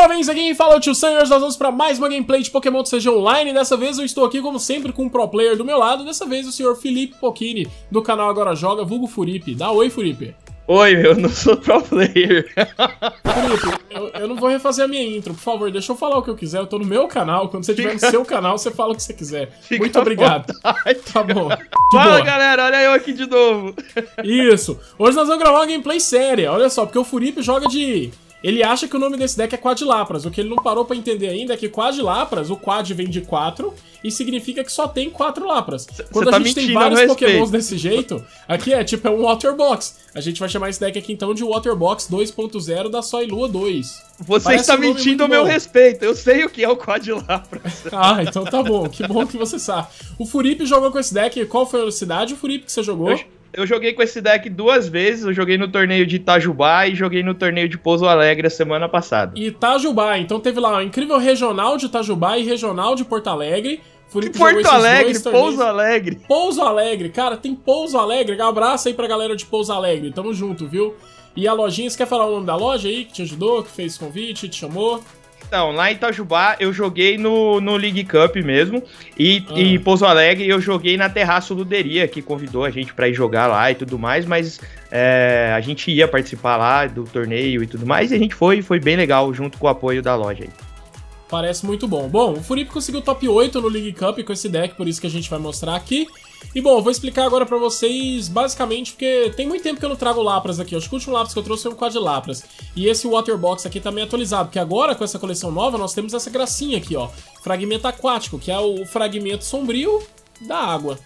Jovens, aqui quem fala é o Tio Sam e hoje nós vamos para mais uma gameplay de Pokémon TCG Online. Dessa vez eu estou aqui, como sempre, com um pro player do meu lado. Dessa vez o senhor Felipe Pocchini, do canal Agora Joga, vulgo Furipe. Dá oi, Furipe. Oi, eu não sou pro player. Felipe, eu não vou refazer a minha intro, por favor, deixa eu falar o que eu quiser. Eu tô no meu canal, quando você estiver no seu canal, você fala o que você quiser. Muito obrigado. Tá bom. Fala, galera, olha eu aqui de novo. Isso. Hoje nós vamos gravar uma gameplay séria, olha só, porque o Furipe joga de... Ele acha que o nome desse deck é Quadlapras. O que ele não parou pra entender ainda é que Quadlapras, o Quad vem de 4 e significa que só tem 4 Lapras. Quando a gente tem vários Pokémons desse jeito, aqui é tipo um Waterbox. A gente vai chamar esse deck aqui então de Waterbox 2.0 da Soilua 2. Você está mentindo ao meu respeito, eu sei o que é o Quadlapras. Ah, então tá bom, que bom que você sabe. O Furipe jogou com esse deck, qual foi a cidade, o Furipe, que você jogou? Eu joguei com esse deck 2 vezes, eu joguei no torneio de Itajubá e joguei no torneio de Pouso Alegre a semana passada. Itajubá, então teve lá o incrível regional de Itajubá e regional de Porto Alegre. Furipe Porto Alegre, Pouso Alegre. Pouso Alegre, cara, tem Pouso Alegre, um abraço aí pra galera de Pouso Alegre, tamo junto, viu? E a lojinha, você quer falar o nome da loja aí, que te ajudou, que fez convite, te chamou? Então, lá em Itajubá eu joguei no League Cup mesmo, e em Pouso Alegre eu joguei na Terraço Luderia, que convidou a gente pra ir jogar lá e tudo mais, mas a gente ia participar lá do torneio e tudo mais, e a gente foi bem legal, junto com o apoio da loja aí. Parece muito bom. Bom, o Furipe conseguiu top 8 no League Cup com esse deck, por isso que a gente vai mostrar aqui. E bom, eu vou explicar agora pra vocês, basicamente, porque tem muito tempo que eu não trago Lapras aqui. Acho que o último Lapras que eu trouxe foi um Quadlapras. E esse Waterbox aqui tá meio atualizado, porque agora, com essa coleção nova, nós temos essa gracinha aqui, ó. Fragmento aquático, que é o fragmento sombrio da água.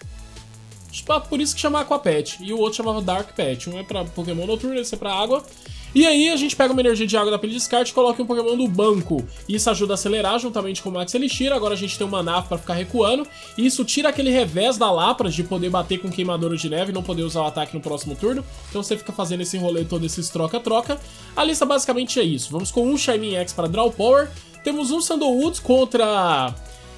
Por isso que chama Aquapet. E o outro chamava Dark Pet. Um é pra Pokémon noturno, esse é pra água. E aí a gente pega uma energia de água da pilha de descarte e coloca um Pokémon do banco. Isso ajuda a acelerar juntamente com o Max Elixir. Agora a gente tem uma Manaf pra ficar recuando. E isso tira aquele revés da Lapras de poder bater com queimadura de neve e não poder usar o ataque no próximo turno. Então você fica fazendo esse rolê todo, esses troca-troca. A lista basicamente é isso. Vamos com um Shiny X para Draw Power. Temos um Sandalwood contra...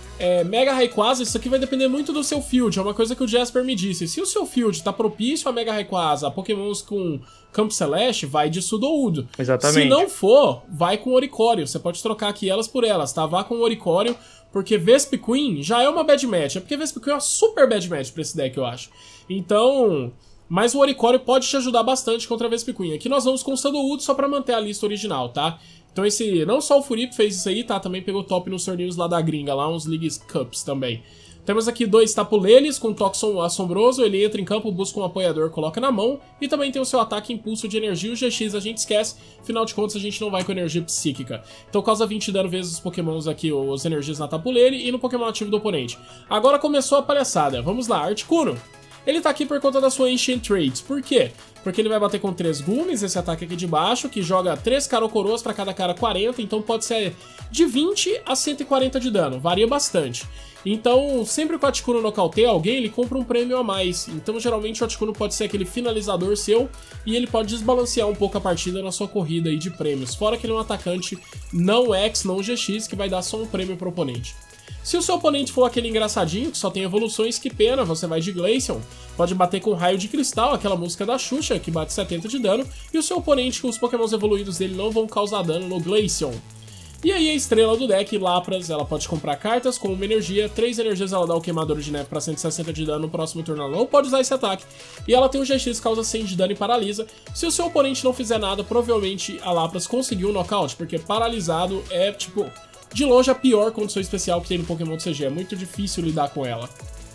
Mega Rayquaza. Isso aqui vai depender muito do seu field, é uma coisa que o Jasper me disse. Se o seu field tá propício a Mega Rayquaza, a Pokémons com Campo Celeste, vai de Sudowoodo. Exatamente. Se não for, vai com Oricorio. Você pode trocar aqui elas por elas, tá? Vá com Oricorio, porque Vespiquen já é uma bad match. É porque Vespiquen é uma super bad match pra esse deck, eu acho. Então... Mas o Oricorio pode te ajudar bastante contra a Vespiquen. Aqui nós vamos com o Sandalwood só pra manter a lista original, tá? Então não só o Furipe fez isso aí, tá? Também pegou top nos torneios lá da gringa, lá uns League Cups também. Temos aqui 2 Tapuleles com Toxon Assombroso, ele entra em campo, busca um apoiador, coloca na mão. E também tem o seu ataque Impulso de Energia, o GX a gente esquece, afinal de contas a gente não vai com energia psíquica. Então causa 20 de dano vezes os Pokémons aqui, os energias na Tapulele e no Pokémon ativo do oponente. Agora começou a palhaçada, vamos lá, Articuno. Ele tá aqui por conta da sua Ancient Traits. Por quê? Porque ele vai bater com 3 Gumes, esse ataque aqui de baixo, que joga 3 Carocoroas pra cada cara 40, então pode ser de 20 a 140 de dano, varia bastante. Então, sempre que o Articuno nocauteia alguém, ele compra um prêmio a mais. Então, geralmente, o Articuno pode ser aquele finalizador seu, e ele pode desbalancear um pouco a partida na sua corrida aí de prêmios. Fora que ele é um atacante não X, não GX, que vai dar só um prêmio pro oponente. Se o seu oponente for aquele engraçadinho, que só tem evoluções, que pena, você vai de Glaceon. Pode bater com Raio de Cristal, aquela música da Xuxa, que bate 70 de dano. E o seu oponente, com os Pokémons evoluídos dele, não vão causar dano no Glaceon. E aí a estrela do deck, Lapras, ela pode comprar cartas com uma energia. 3 energias ela dá o Queimador de Neve para 160 de dano no próximo turno. Ela não pode usar esse ataque. E ela tem um GX que causa 100 de dano e paralisa. Se o seu oponente não fizer nada, provavelmente a Lapras conseguiu um nocaute, porque paralisado é, tipo... De longe a pior condição especial que tem no Pokémon TCG, é muito difícil lidar com ela.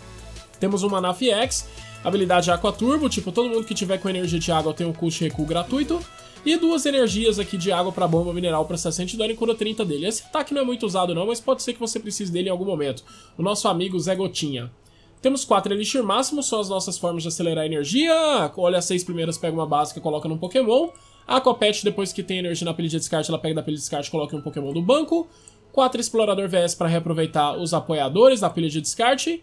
Temos uma Manaf X, habilidade Aqua Turbo, tipo todo mundo que tiver com energia de água tem um custo de recuo gratuito. E 2 energias aqui de água para bomba mineral para 60 de dano e cura 30 dele. Esse ataque não é muito usado não, mas pode ser que você precise dele em algum momento. O nosso amigo Zé Gotinha. Temos 4 Elixir máximos, são as nossas formas de acelerar a energia. Olha as 6 primeiras, pega uma básica e coloca num Pokémon. A Aquapet, depois que tem energia na pilha de descarte, ela pega da pilha de descarte e coloca em um Pokémon do banco. 4 Explorador VS para reaproveitar os apoiadores da pilha de descarte.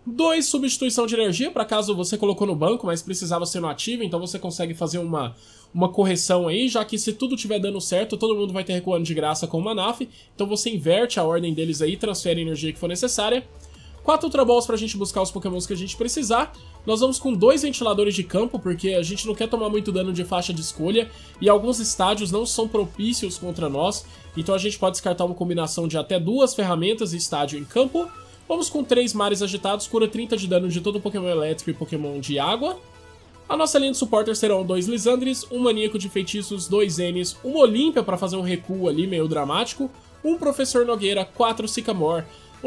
2 Substituição de energia, para caso você colocou no banco, mas precisava ser no ativo, então você consegue fazer uma correção aí, já que se tudo estiver dando certo, todo mundo vai ter recuando de graça com o Manaf, então você inverte a ordem deles aí, transfere a energia que for necessária. 4 Ultra Balls pra gente buscar os Pokémons que a gente precisar. Nós vamos com 2 ventiladores de campo, porque a gente não quer tomar muito dano de faixa de escolha, e alguns estádios não são propícios contra nós, então a gente pode descartar uma combinação de até 2 ferramentas e estádio em campo. Vamos com 3 mares agitados, cura 30 de dano de todo Pokémon elétrico e Pokémon de água. A nossa linha de supporters serão 2 Lisandres, um Maníaco de Feitiços, 2 Ns, uma Olímpia para fazer um recuo ali meio dramático, um Professor Nogueira, 4 Sycamore.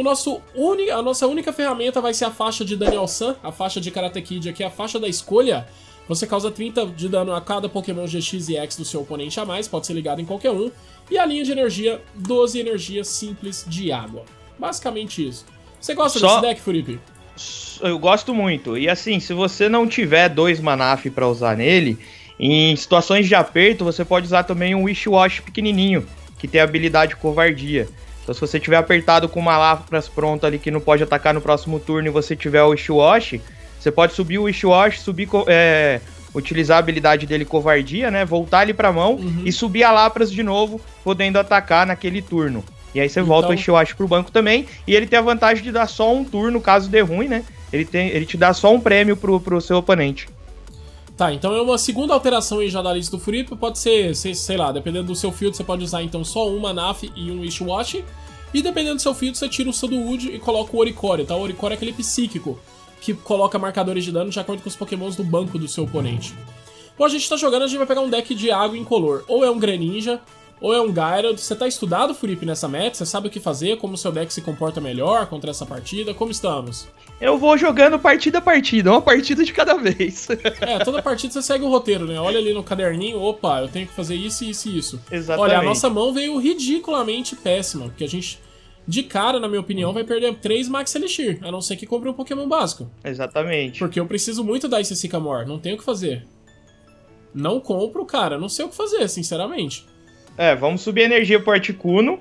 A nossa única ferramenta vai ser a faixa de Daniel San, a faixa de Karate Kid aqui, a faixa da escolha. Você causa 30 de dano a cada Pokémon GX e X do seu oponente a mais, pode ser ligado em qualquer um. E a linha de energia, 12 energias simples de água. Basicamente isso. Você gosta desse deck, Furipe? Eu gosto muito. E assim, se você não tiver 2 Manaf pra usar nele, em situações de aperto, você pode usar também um Wish Wash pequenininho, que tem a habilidade Covardia. Então se você tiver apertado com uma Lapras pronta ali que não pode atacar no próximo turno e você tiver o Wish Wash, você pode subir o Wish Wash, utilizar a habilidade dele Covardia, né? Voltar ele pra mão e subir a Lapras de novo, podendo atacar naquele turno. E aí você volta o Wish Wash pro banco também, e ele tem a vantagem de dar só um turno, caso dê ruim, né? Ele te dá só um prêmio pro seu oponente. Tá, então é uma segunda alteração aí já da lista do Furipe, pode ser, sei lá, dependendo do seu field você pode usar então só um Manaf e um Wish Wash, e dependendo do seu field você tira o Sudowoodo e coloca o Oricorio, tá? O Oricorio é aquele psíquico, que coloca marcadores de dano de acordo com os pokémons do banco do seu oponente. Bom, a gente tá jogando, a gente vai pegar um deck de água incolor, ou é um Greninja, ou é um Gyarados. Você tá estudado, Furipe, nessa meta? Você sabe o que fazer? Como o seu deck se comporta melhor contra essa partida? Como estamos? Eu vou jogando partida a partida, uma partida de cada vez. Toda partida você segue o roteiro, né? Olha ali no caderninho, opa, eu tenho que fazer isso, isso e isso. Exatamente. Olha, a nossa mão veio ridiculamente péssima, porque a gente, de cara, na minha opinião, vai perder 3 Max Elixir, a não ser que compre um Pokémon básico. Exatamente. Porque eu preciso muito dar esse Sycamore, não tenho o que fazer. Não compro, cara, não sei o que fazer, sinceramente. Vamos subir a energia pro Articuno.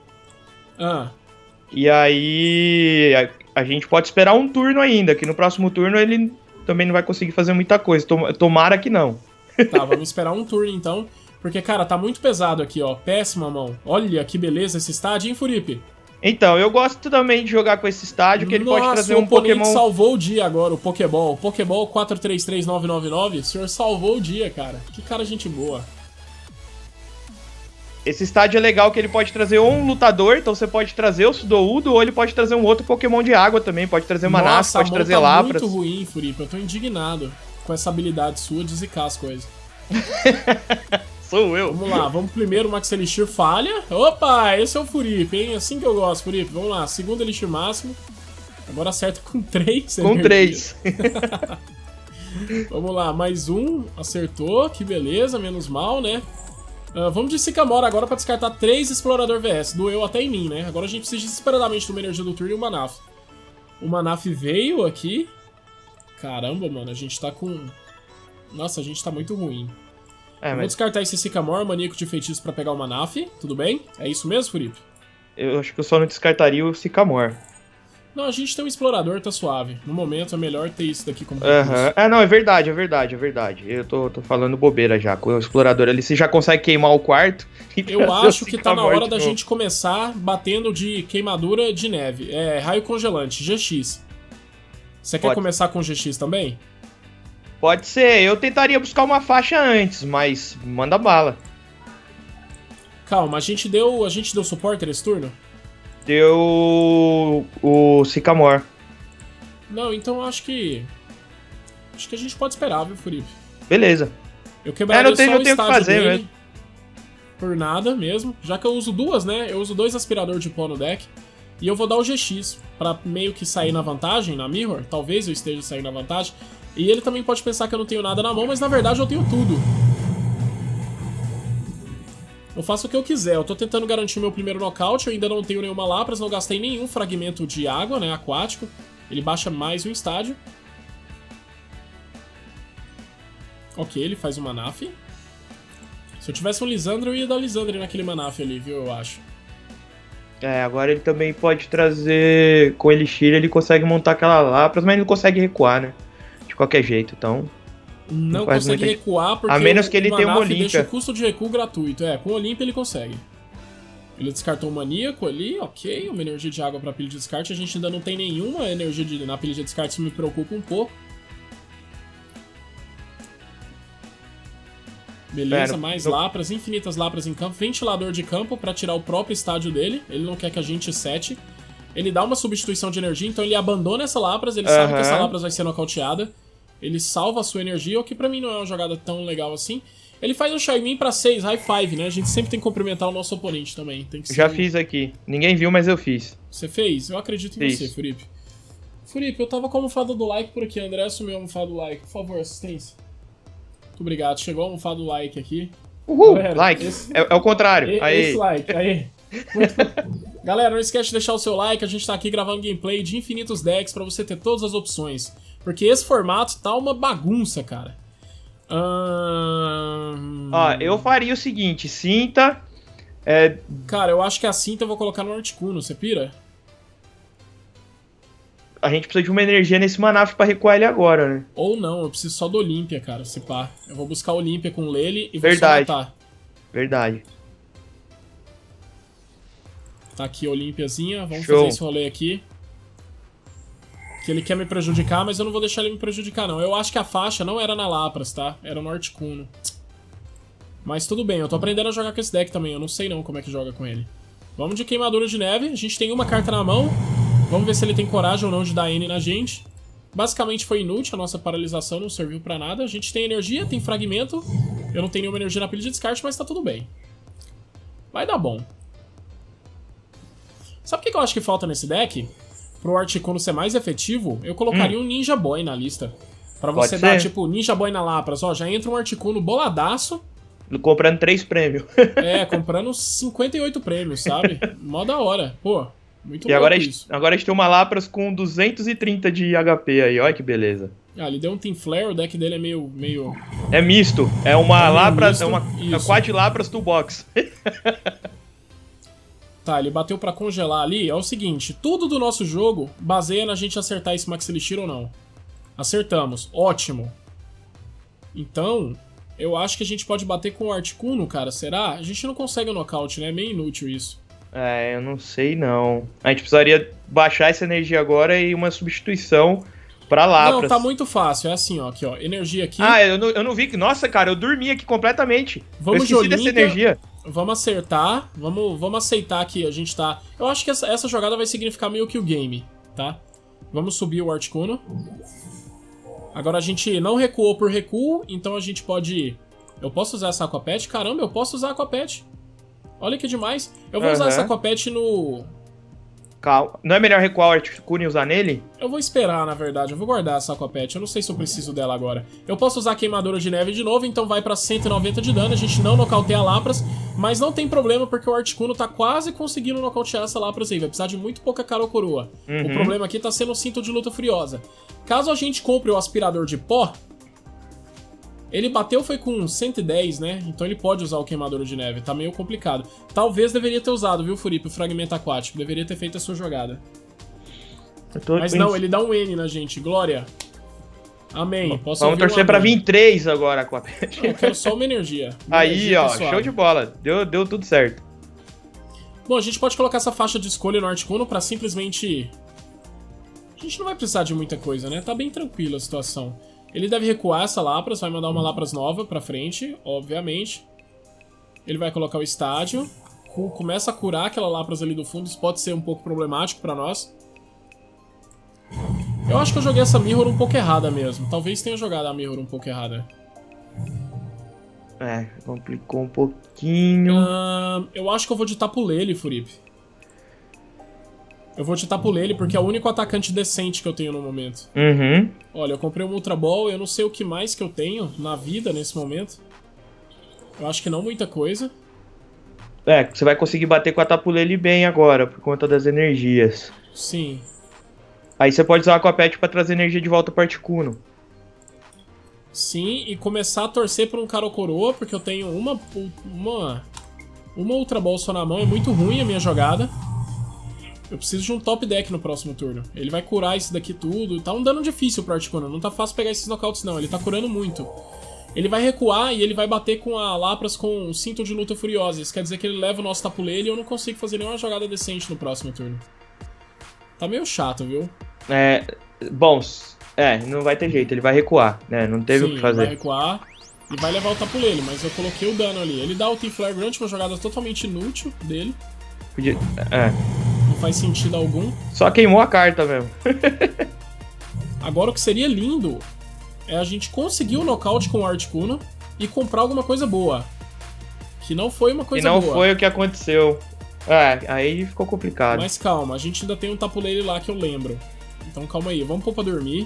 E aí a gente pode esperar um turno ainda, que no próximo turno ele também não vai conseguir fazer muita coisa. Tomara que não. Tá, vamos esperar um turno então. Porque, cara, tá muito pesado aqui, ó. Péssima mão. Olha que beleza esse estádio, hein, Furipe? Então, eu gosto também de jogar com esse estádio, que ele pode trazer um Pokémon... salvou o dia agora, o Pokéball. Pokéball 433999. O senhor salvou o dia, cara. Que cara gente boa. Esse estádio é legal que ele pode trazer ou um lutador, então você pode trazer o Sudowoodo, ou ele pode trazer um outro Pokémon de água também, pode trazer Manaf, pode trazer Lapras. Muito ruim, Furipe, eu tô indignado com essa habilidade sua de zicar as coisas. Sou eu. Vamos lá, vamos primeiro, Max Elixir falha. Opa, esse é o Furipe, hein? Assim que eu gosto, Furipe. Vamos lá, segundo Elixir máximo. Agora acerta com 3. Com 3. Vamos lá, mais um, acertou, que beleza, menos mal, né? Vamos de Sycamore agora pra descartar 3 Explorador VS. Doeu até em mim, né? Agora a gente precisa desesperadamente de uma energia do turno e um Manaf. O Manaf veio aqui. Caramba, mano, a gente tá com... Nossa, a gente tá muito ruim. Vou descartar esse Sycamore, Maníaco de Feitiço pra pegar o Manaf. Tudo bem? É isso mesmo, Furipe? Eu acho que eu só não descartaria o Sycamore. Não, a gente tem um explorador, tá suave. No momento é melhor ter isso daqui como não, é verdade. Eu tô falando bobeira já. Com o explorador ali, você já consegue queimar o quarto. Eu acho que tá na hora da gente começar batendo de queimadura de neve. Raio congelante, GX. Você quer começar com GX também? Pode ser. Eu tentaria buscar uma faixa antes, mas manda bala. Calma, a gente deu suporte nesse turno? Deu o Sycamore. Não, então acho que a gente pode esperar, viu, Furipe? Não quebraria tenho só o que fazer dele, mesmo. Por nada mesmo. Já que eu uso 2, né? Eu uso 2 aspirador de pó no deck. E eu vou dar o GX pra meio que sair na vantagem, na Mirror. Talvez eu esteja saindo na vantagem. E ele também pode pensar que eu não tenho nada na mão, mas na verdade eu tenho tudo. Eu faço o que eu quiser, eu tô tentando garantir meu primeiro nocaute, eu ainda não tenho nenhuma Lapras, não gastei nenhum fragmento de água, né, aquático. Ele baixa mais um estádio. Ok, ele faz um Manaf. Se eu tivesse um Lisandre, eu ia dar Lisandre naquele Manaf ali, viu, eu acho. Agora ele também pode trazer... Com Elixir ele consegue montar aquela Lapras, mas ele não consegue recuar, né? De qualquer jeito, então... Não consegue recuar porque a menos que ele tenha uma Olímpia. Deixa o custo de recuo gratuito. Com o Olímpia ele consegue. Ele descartou o Maníaco ali, ok. Uma energia de água pra pilha de descarte. A gente ainda não tem nenhuma energia na pilha de descarte, isso me preocupa um pouco. Beleza, mais Lapras, infinitas Lapras em campo. Ventilador de campo pra tirar o próprio estádio dele. Ele não quer que a gente sete. Ele dá uma substituição de energia, então ele abandona essa Lapras. Ele sabe que essa Lapras vai ser nocauteada. Ele salva a sua energia, o que pra mim não é uma jogada tão legal assim. Ele faz um Shaymin pra 6, high five, né? A gente sempre tem que cumprimentar o nosso oponente também. Tem que ser... Já fiz aqui. Ninguém viu, mas eu fiz. Você fez? Eu acredito em você, Furipe. Furipe, eu tava com a almofada do like por aqui. André assumiu a almofada do like. Por favor, assistência. Muito obrigado. Chegou a almofada do like aqui. Uhul! Galera, like. É o contrário. Esse like, aí. Galera, não esquece de deixar o seu like. A gente tá aqui gravando gameplay de infinitos decks pra você ter todas as opções. Porque esse formato tá uma bagunça, cara. Ó, eu faria o seguinte, Cinta... Cara, eu acho que a Cinta eu vou colocar no Articuno, você pira? A gente precisa de uma energia nesse Manaf pra recuar ele agora, né? Ou não, eu preciso só do Olímpia, cara, se pá. Eu vou buscar o Olímpia com o Lele e vou só matar. Verdade. Tá aqui a Olímpiazinha, vamos fazer esse rolê aqui. Que ele quer me prejudicar, mas eu não vou deixar ele me prejudicar, não. Eu acho que a faixa não era na Lapras, tá? Era no Articuno. Mas tudo bem, eu tô aprendendo a jogar com esse deck também. Eu não sei não como é que joga com ele. Vamos de Queimadura de Neve. A gente tem uma carta na mão. Vamos ver se ele tem coragem ou não de dar N na gente. Basicamente foi inútil, a nossa paralisação não serviu pra nada. A gente tem energia, tem fragmento. Eu não tenho nenhuma energia na pilha de descarte, mas tá tudo bem. Vai dar bom. Sabe o que eu acho que falta nesse deck? Pro Articuno ser mais efetivo, eu colocaria um Ninja Boy na lista. Pra você dar, tipo, Ninja Boy na Lapras. Ó, já entra um Articuno boladaço. Comprando 3 prêmios. Comprando 58 prêmios, sabe? Mó da hora. Pô, muito bom isso. Agora a gente tem uma Lapras com 230 de HP aí, olha que beleza. Ele deu um Team Flare, o deck dele é meio... É misto, é uma Lapras, misto, é uma Quad Lapras Toolbox. Tá, ele bateu pra congelar ali. É o seguinte, tudo do nosso jogo baseia na gente acertar esse Max Elixir ou não. Acertamos, ótimo. Então, eu acho que a gente pode bater com o Articuno, cara, será? A gente não consegue o nocaute, né? É meio inútil isso. Eu não sei não. A gente precisaria baixar essa energia agora e uma substituição pra Lapras. Não, tá muito fácil, é assim, ó, aqui, ó, energia aqui. Eu não vi que... Nossa, cara, eu dormi aqui completamente. Vamos eu esqueci dessa energia. Vamos acertar, vamos aceitar que a gente tá... Eu acho que essa jogada vai significar meio que o game, tá? Vamos subir o Articuno. Agora a gente não recuou por recuo, então a gente pode... Eu posso usar essa Aquapet? Caramba, eu posso usar a Aquapet. Olha que demais. Eu vou usar essa Aquapet no... Calma. Não é melhor recuar o Articuno e usar nele? Eu vou esperar, na verdade. Eu vou guardar essa Aquapet. Eu não sei se eu preciso dela agora. Eu posso usar a Queimadura de Neve de novo, então vai pra 190 de dano. A gente não nocauteia a Lapras, mas não tem problema porque o Articuno tá quase conseguindo nocautear essa Lapras aí. Vai precisar de muito pouca cara ou coroa. O problema aqui tá sendo o Cinto de Luta Furiosa. Caso a gente compre o Aspirador de Pó, ele bateu foi com 110, né? Então ele pode usar o Queimadura de Neve. Tá meio complicado. Talvez deveria ter usado, viu, Furipe? O Fragmento Aquático. Deveria ter feito a sua jogada. Mas não, ele dá um N na gente. Glória. Amém. Vamos torcer pra vir 3 agora, Aquapet. Eu quero só uma energia. Aí, ó. Show de bola. Deu tudo certo. Bom, a gente pode colocar essa faixa de escolha no Articuno pra simplesmente... A gente não vai precisar de muita coisa, né? Tá bem tranquila a situação. Ele deve recuar essa Lapras, vai mandar uma Lapras nova pra frente, obviamente. Ele vai colocar o estádio. Começa a curar aquela Lapras ali do fundo, isso pode ser um pouco problemático pra nós. Eu acho que eu joguei essa Mirror um pouco errada mesmo. Talvez tenha jogado a Mirror um pouco errada. Complicou um pouquinho. Eu acho que eu vou de Tapu Lele, Furipe. Eu vou de Tapu Lele porque é o único atacante decente que eu tenho no momento. Olha, eu comprei um Ultra Ball, eu não sei o que mais que eu tenho na vida nesse momento. Eu acho que não muita coisa. Você vai conseguir bater com a Tapu Lele bem agora, por conta das energias. Sim. Aí você pode usar a Aquapet pra trazer energia de volta pro Articuno. Sim, e começar a torcer por um cara ou coroa, porque eu tenho uma Ultra Ball só na mão, é muito ruim a minha jogada. Eu preciso de um top deck no próximo turno. Ele vai curar isso daqui tudo. Tá um dano difícil pro Articuno. Não tá fácil pegar esses knockouts, não. Ele tá curando muito. Ele vai recuar e ele vai bater com a Lapras com o Cinto de Luta Furiosa. Isso quer dizer que ele leva o nosso Tapu Lele e eu não consigo fazer nenhuma jogada decente no próximo turno. Tá meio chato, viu? Bom, não vai ter jeito. Ele vai recuar, né? Não teve o que fazer. Ele vai recuar. Ele vai levar o tapuleiro, mas eu coloquei o dano ali. Ele dá o T-Flare Grunt, uma jogada totalmente inútil dele. Podia... Não faz sentido algum. Só queimou a carta mesmo. Agora o que seria lindo é a gente conseguir o nocaute com o Articuno e comprar alguma coisa boa. Que não foi uma coisa boa. E não foi o que aconteceu. Aí ficou complicado. Mas calma, a gente ainda tem um tapuleiro lá que eu lembro. Então calma aí, vamos pôr pra dormir.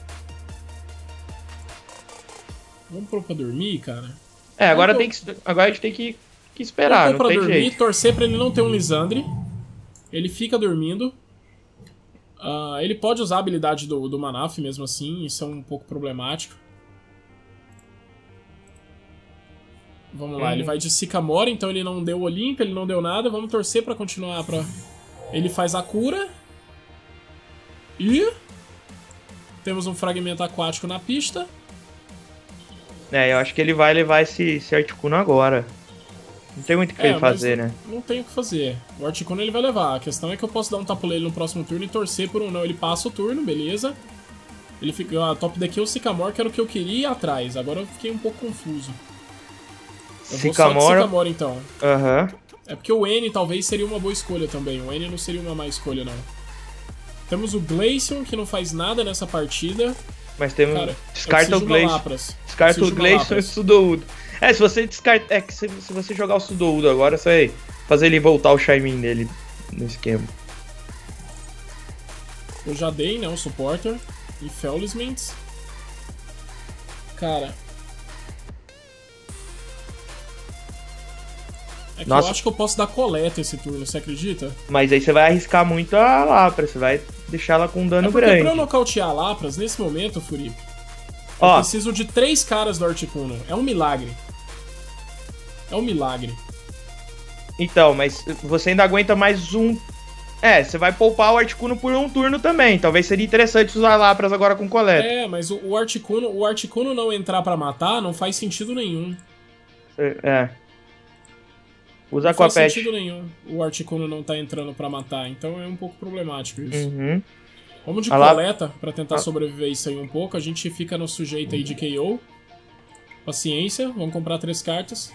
Vamos pôr pra dormir, cara? Agora a gente tem que esperar, não tem dormir, jeito. Torcer pra ele não ter um Lisandre. Ele fica dormindo. Ele pode usar a habilidade do Manaf mesmo assim, isso é um pouco problemático. Vamos lá, ele vai de Sycamore, então ele não deu Olimpo, ele não deu nada. Vamos torcer pra continuar pra... Ele faz a cura. E... temos um fragmento aquático na pista. Eu acho que ele vai levar esse Articuno agora. Não tem muito o que ele fazer, né? Não tem o que fazer. O Articuno ele vai levar. A questão é que eu posso dar um tapuleiro no próximo turno e torcer por um não. Ele passa o turno, beleza. Ele fica... top deck é o Sycamore, que era o que eu queria ir atrás. Agora eu fiquei um pouco confuso. Eu vou só de Sycamore, então. É porque o N talvez seria uma boa escolha também. O N não seria uma má escolha, não. Temos o Glaceon, que não faz nada nessa partida. Mas temos... Cara, descarta o Glaceon. Descarta o Glaceon e o Sudoudo. Se você descarta... se você jogar o Sudoudo agora, você vai fazer ele voltar o Shaymin dele no esquema. Eu já dei, né, o Supporter. E Felisments. Cara... eu acho que eu posso dar coleta esse turno, você acredita? Mas aí você vai arriscar muito a Lapras, você vai deixar ela com um dano grande. Pra eu nocautear a Lapras, nesse momento, Furipe, eu preciso de 3 caras do Articuno. É um milagre. É um milagre. Então, mas você ainda aguenta mais um... você vai poupar o Articuno por um turno também. Talvez seria interessante usar Lapras agora com coleta. Mas o Articuno não entrar pra matar não faz sentido nenhum. Usa não faz sentido nenhum o Articuno não tá entrando pra matar, então é um pouco problemático isso. Vamos de coleta pra tentar sobreviver isso aí um pouco. A gente fica no sujeito aí de KO. Paciência, vamos comprar 3 cartas.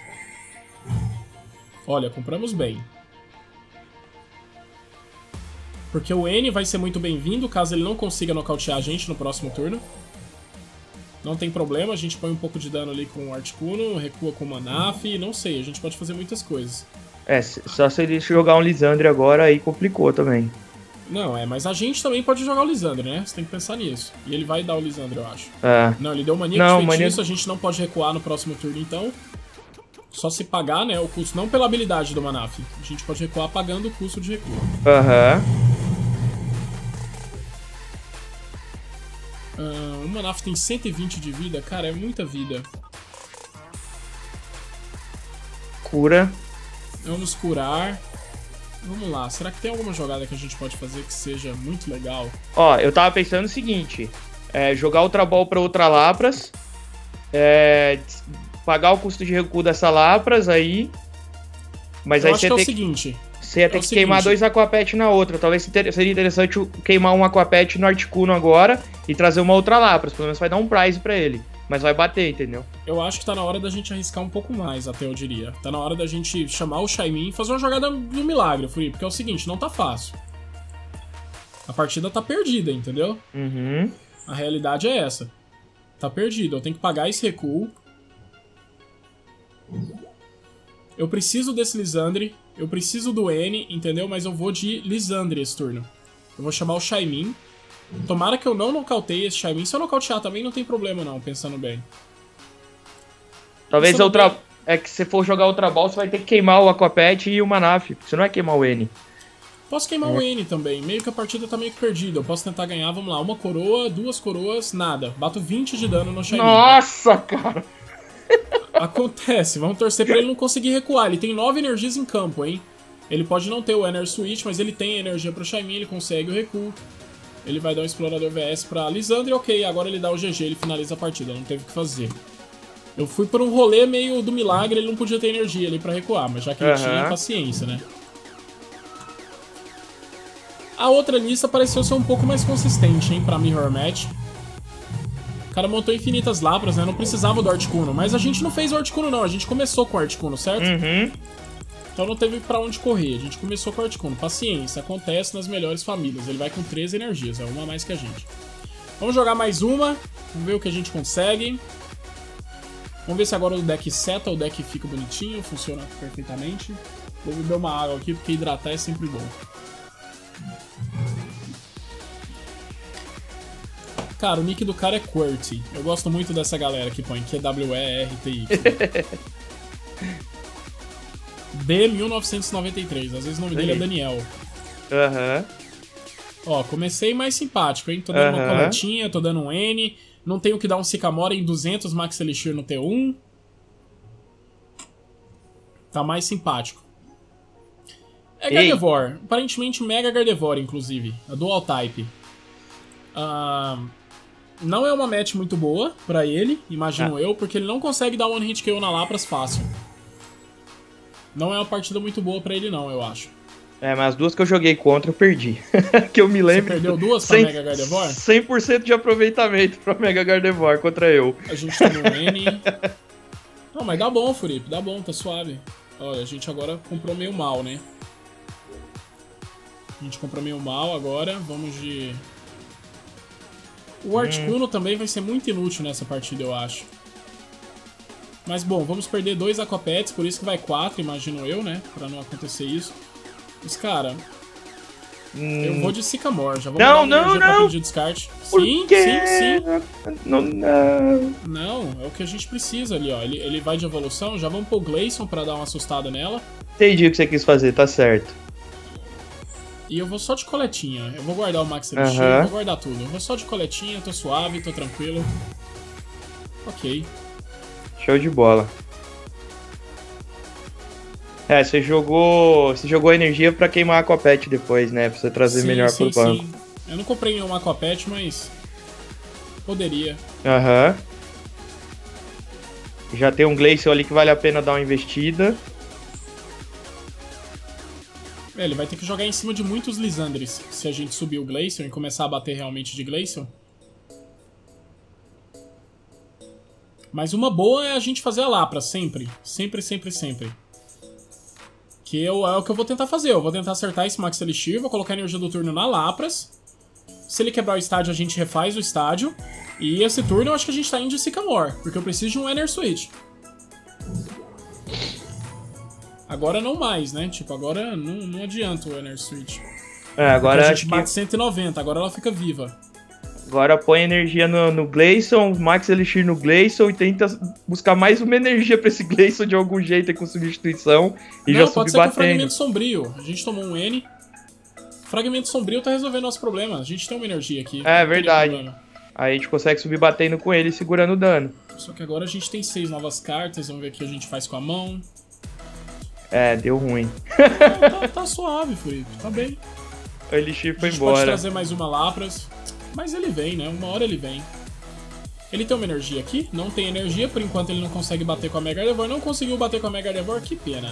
Olha, compramos bem. Porque o N vai ser muito bem-vindo caso ele não consiga nocautear a gente no próximo turno. Não tem problema, a gente põe um pouco de dano ali com o Articuno, recua com o Manaf, não sei, a gente pode fazer muitas coisas. Só se ele jogar um Lisandre agora, aí complicou também. Não, mas a gente também pode jogar o Lisandre, né? Você tem que pensar nisso. E ele vai dar o Lisandre, eu acho. Não, ele deu mania de feitiço, a gente não pode recuar no próximo turno, então. Só se pagar, né, o custo, não pela habilidade do Manaf. A gente pode recuar pagando o custo de recuo. O Manaf tem 120 de vida, cara, é muita vida. Cura. Vamos curar. Vamos lá, será que tem alguma jogada que a gente pode fazer que seja muito legal? Eu tava pensando o seguinte, jogar outra Ball pra outra Lapras, pagar o custo de recuo dessa Lapras aí, mas eu aí acho você que é tem o seguinte... Você ia ter que queimar 2 Aquapet na outra. Talvez seria interessante queimar um Aquapet no Articuno agora e trazer uma outra Lapras. Pelo menos vai dar um prize pra ele. Mas vai bater, entendeu? Eu acho que tá na hora da gente arriscar um pouco mais, até eu diria. Tá na hora da gente chamar o Shaymin e fazer uma jogada do milagre, Furi. Porque é o seguinte, não tá fácil. A partida tá perdida, entendeu? A realidade é essa. Tá perdida. Eu tenho que pagar esse recuo. Eu preciso desse Lisandre. Eu preciso do N, entendeu? Mas eu vou de Lisandre esse turno. Eu vou chamar o Shaymin. Tomara que eu não nocauteie esse Shaymin. Se eu nocautear também não tem problema não, pensando bem. Talvez outra... É que se for jogar outra Ball, você vai ter que queimar o Aquapet e o Manaf. Você não vai queimar o N. Posso queimar o N também. Meio que a partida tá meio que perdida. Eu posso tentar ganhar, vamos lá. 1 coroa, 2 coroas, nada. Bato 20 de dano no Shaymin. Nossa, cara! Acontece, vamos torcer pra ele não conseguir recuar. Ele tem 9 energias em campo, hein? Ele pode não ter o Ener Switch, mas ele tem energia pro Shaymin, ele consegue o recuo. Ele vai dar um Explorador VS pra Lisandre, ok, agora ele dá o GG, ele finaliza a partida, não teve o que fazer. Eu fui por um rolê meio do milagre, ele não podia ter energia ali pra recuar, mas já que ele tinha, paciência, né? A outra lista pareceu ser um pouco mais consistente, hein, pra Mirror Match. cara montou infinitas Lapras, né? Não precisava do Articuno. Mas a gente não fez o Articuno, não. A gente começou com o Articuno, certo? Uhum. Então não teve pra onde correr. A gente começou com o Articuno. Paciência, acontece nas melhores famílias. Ele vai com 13 energias, é uma a mais que a gente. Vamos jogar mais uma. Vamos ver o que a gente consegue. Vamos ver se agora o deck seta, o deck fica bonitinho, funciona perfeitamente. Vou beber uma água aqui, porque hidratar é sempre bom. Cara, o nick do cara é QWERTY. Eu gosto muito dessa galera que põe QWERTY. D1993, às vezes o nome dele é Daniel. Aham. Ó, comecei mais simpático, hein? Tô dando uma coletinha, tô dando um N. Não tenho que dar um Sycamore em 200 Max Elixir no T1. Tá mais simpático. É Gardevoir. Aparentemente Mega Gardevoir, inclusive. A Dual Type. Não é uma match muito boa pra ele, imagino eu, porque ele não consegue dar one hit KO na Lapras fácil. Não é uma partida muito boa pra ele não, eu acho. É, mas as duas que eu joguei contra eu perdi. Que eu me lembro. Você perdeu duas pra Mega Gardevoir? 100% de aproveitamento pra Mega Gardevoir contra eu. A gente tomou um N. Não, mas dá bom, Furipe, dá bom, tá suave. Olha, a gente agora comprou meio mal, né? A gente comprou meio mal agora, vamos de... O Articuno também vai ser muito inútil nessa partida, eu acho. Mas bom, vamos perder 2 Aquapets, por isso que vai 4, imagino eu, né? Pra não acontecer isso. Mas, cara... Eu vou de Sycamore, já vou não, pra pedir descarte. Sim. Não, é o que a gente precisa ali, ó. Ele vai de evolução, já vamos pôr o Glaceon pra dar uma assustada nela. Entendi o que você quis fazer, tá certo. E eu vou só de coletinha. Eu vou guardar o Max Elixir, eu vou guardar tudo. Eu vou só de coletinha, tô suave, tô tranquilo. Ok. Show de bola. É, você jogou energia pra queimar a Aquapet depois, né? Pra você trazer melhor pro banco. Sim. Eu não comprei nenhum Aquapet, mas poderia. Já tem um Glaceon ali que vale a pena dar uma investida. É, ele vai ter que jogar em cima de muitos Lysandres se a gente subir o Glaceon e começar a bater realmente de Glaceon. Mas uma boa é a gente fazer a Lapras, sempre. Sempre. Que é o que eu vou tentar fazer. Eu vou tentar acertar esse Max Elixir, vou colocar a energia do turno na Lapras. Se ele quebrar o estádio, a gente refaz o estádio. E esse turno eu acho que a gente tá indo de Sycamore, porque eu preciso de um Ener Switch. Agora não mais, né? Tipo, agora não adianta o Ener Switch. É, agora a gente bate 190, agora ela fica viva. Agora põe energia no Glaceon, Max Elixir no Glaceon e tenta buscar mais uma energia pra esse Glaceon de algum jeito aí com substituição e já subir batendo. Não, pode ser com o Fragmento Sombrio. A gente tomou um N. Fragmento Sombrio tá resolvendo nosso problema. A gente tem uma energia aqui. É verdade. Aí a gente consegue subir batendo com ele e segurando o dano. Só que agora a gente tem 6 novas cartas. Vamos ver o que a gente faz com a mão. É, deu ruim. Tá suave, Felipe. Tá bem. O Elixir foi embora. A gente pode trazer mais uma Lapras. Mas ele vem, né? Uma hora ele vem. Ele tem uma energia aqui? Não tem energia. Por enquanto ele não consegue bater com a Mega Gardevoir. Não conseguiu bater com a Mega Gardevoir. Que pena.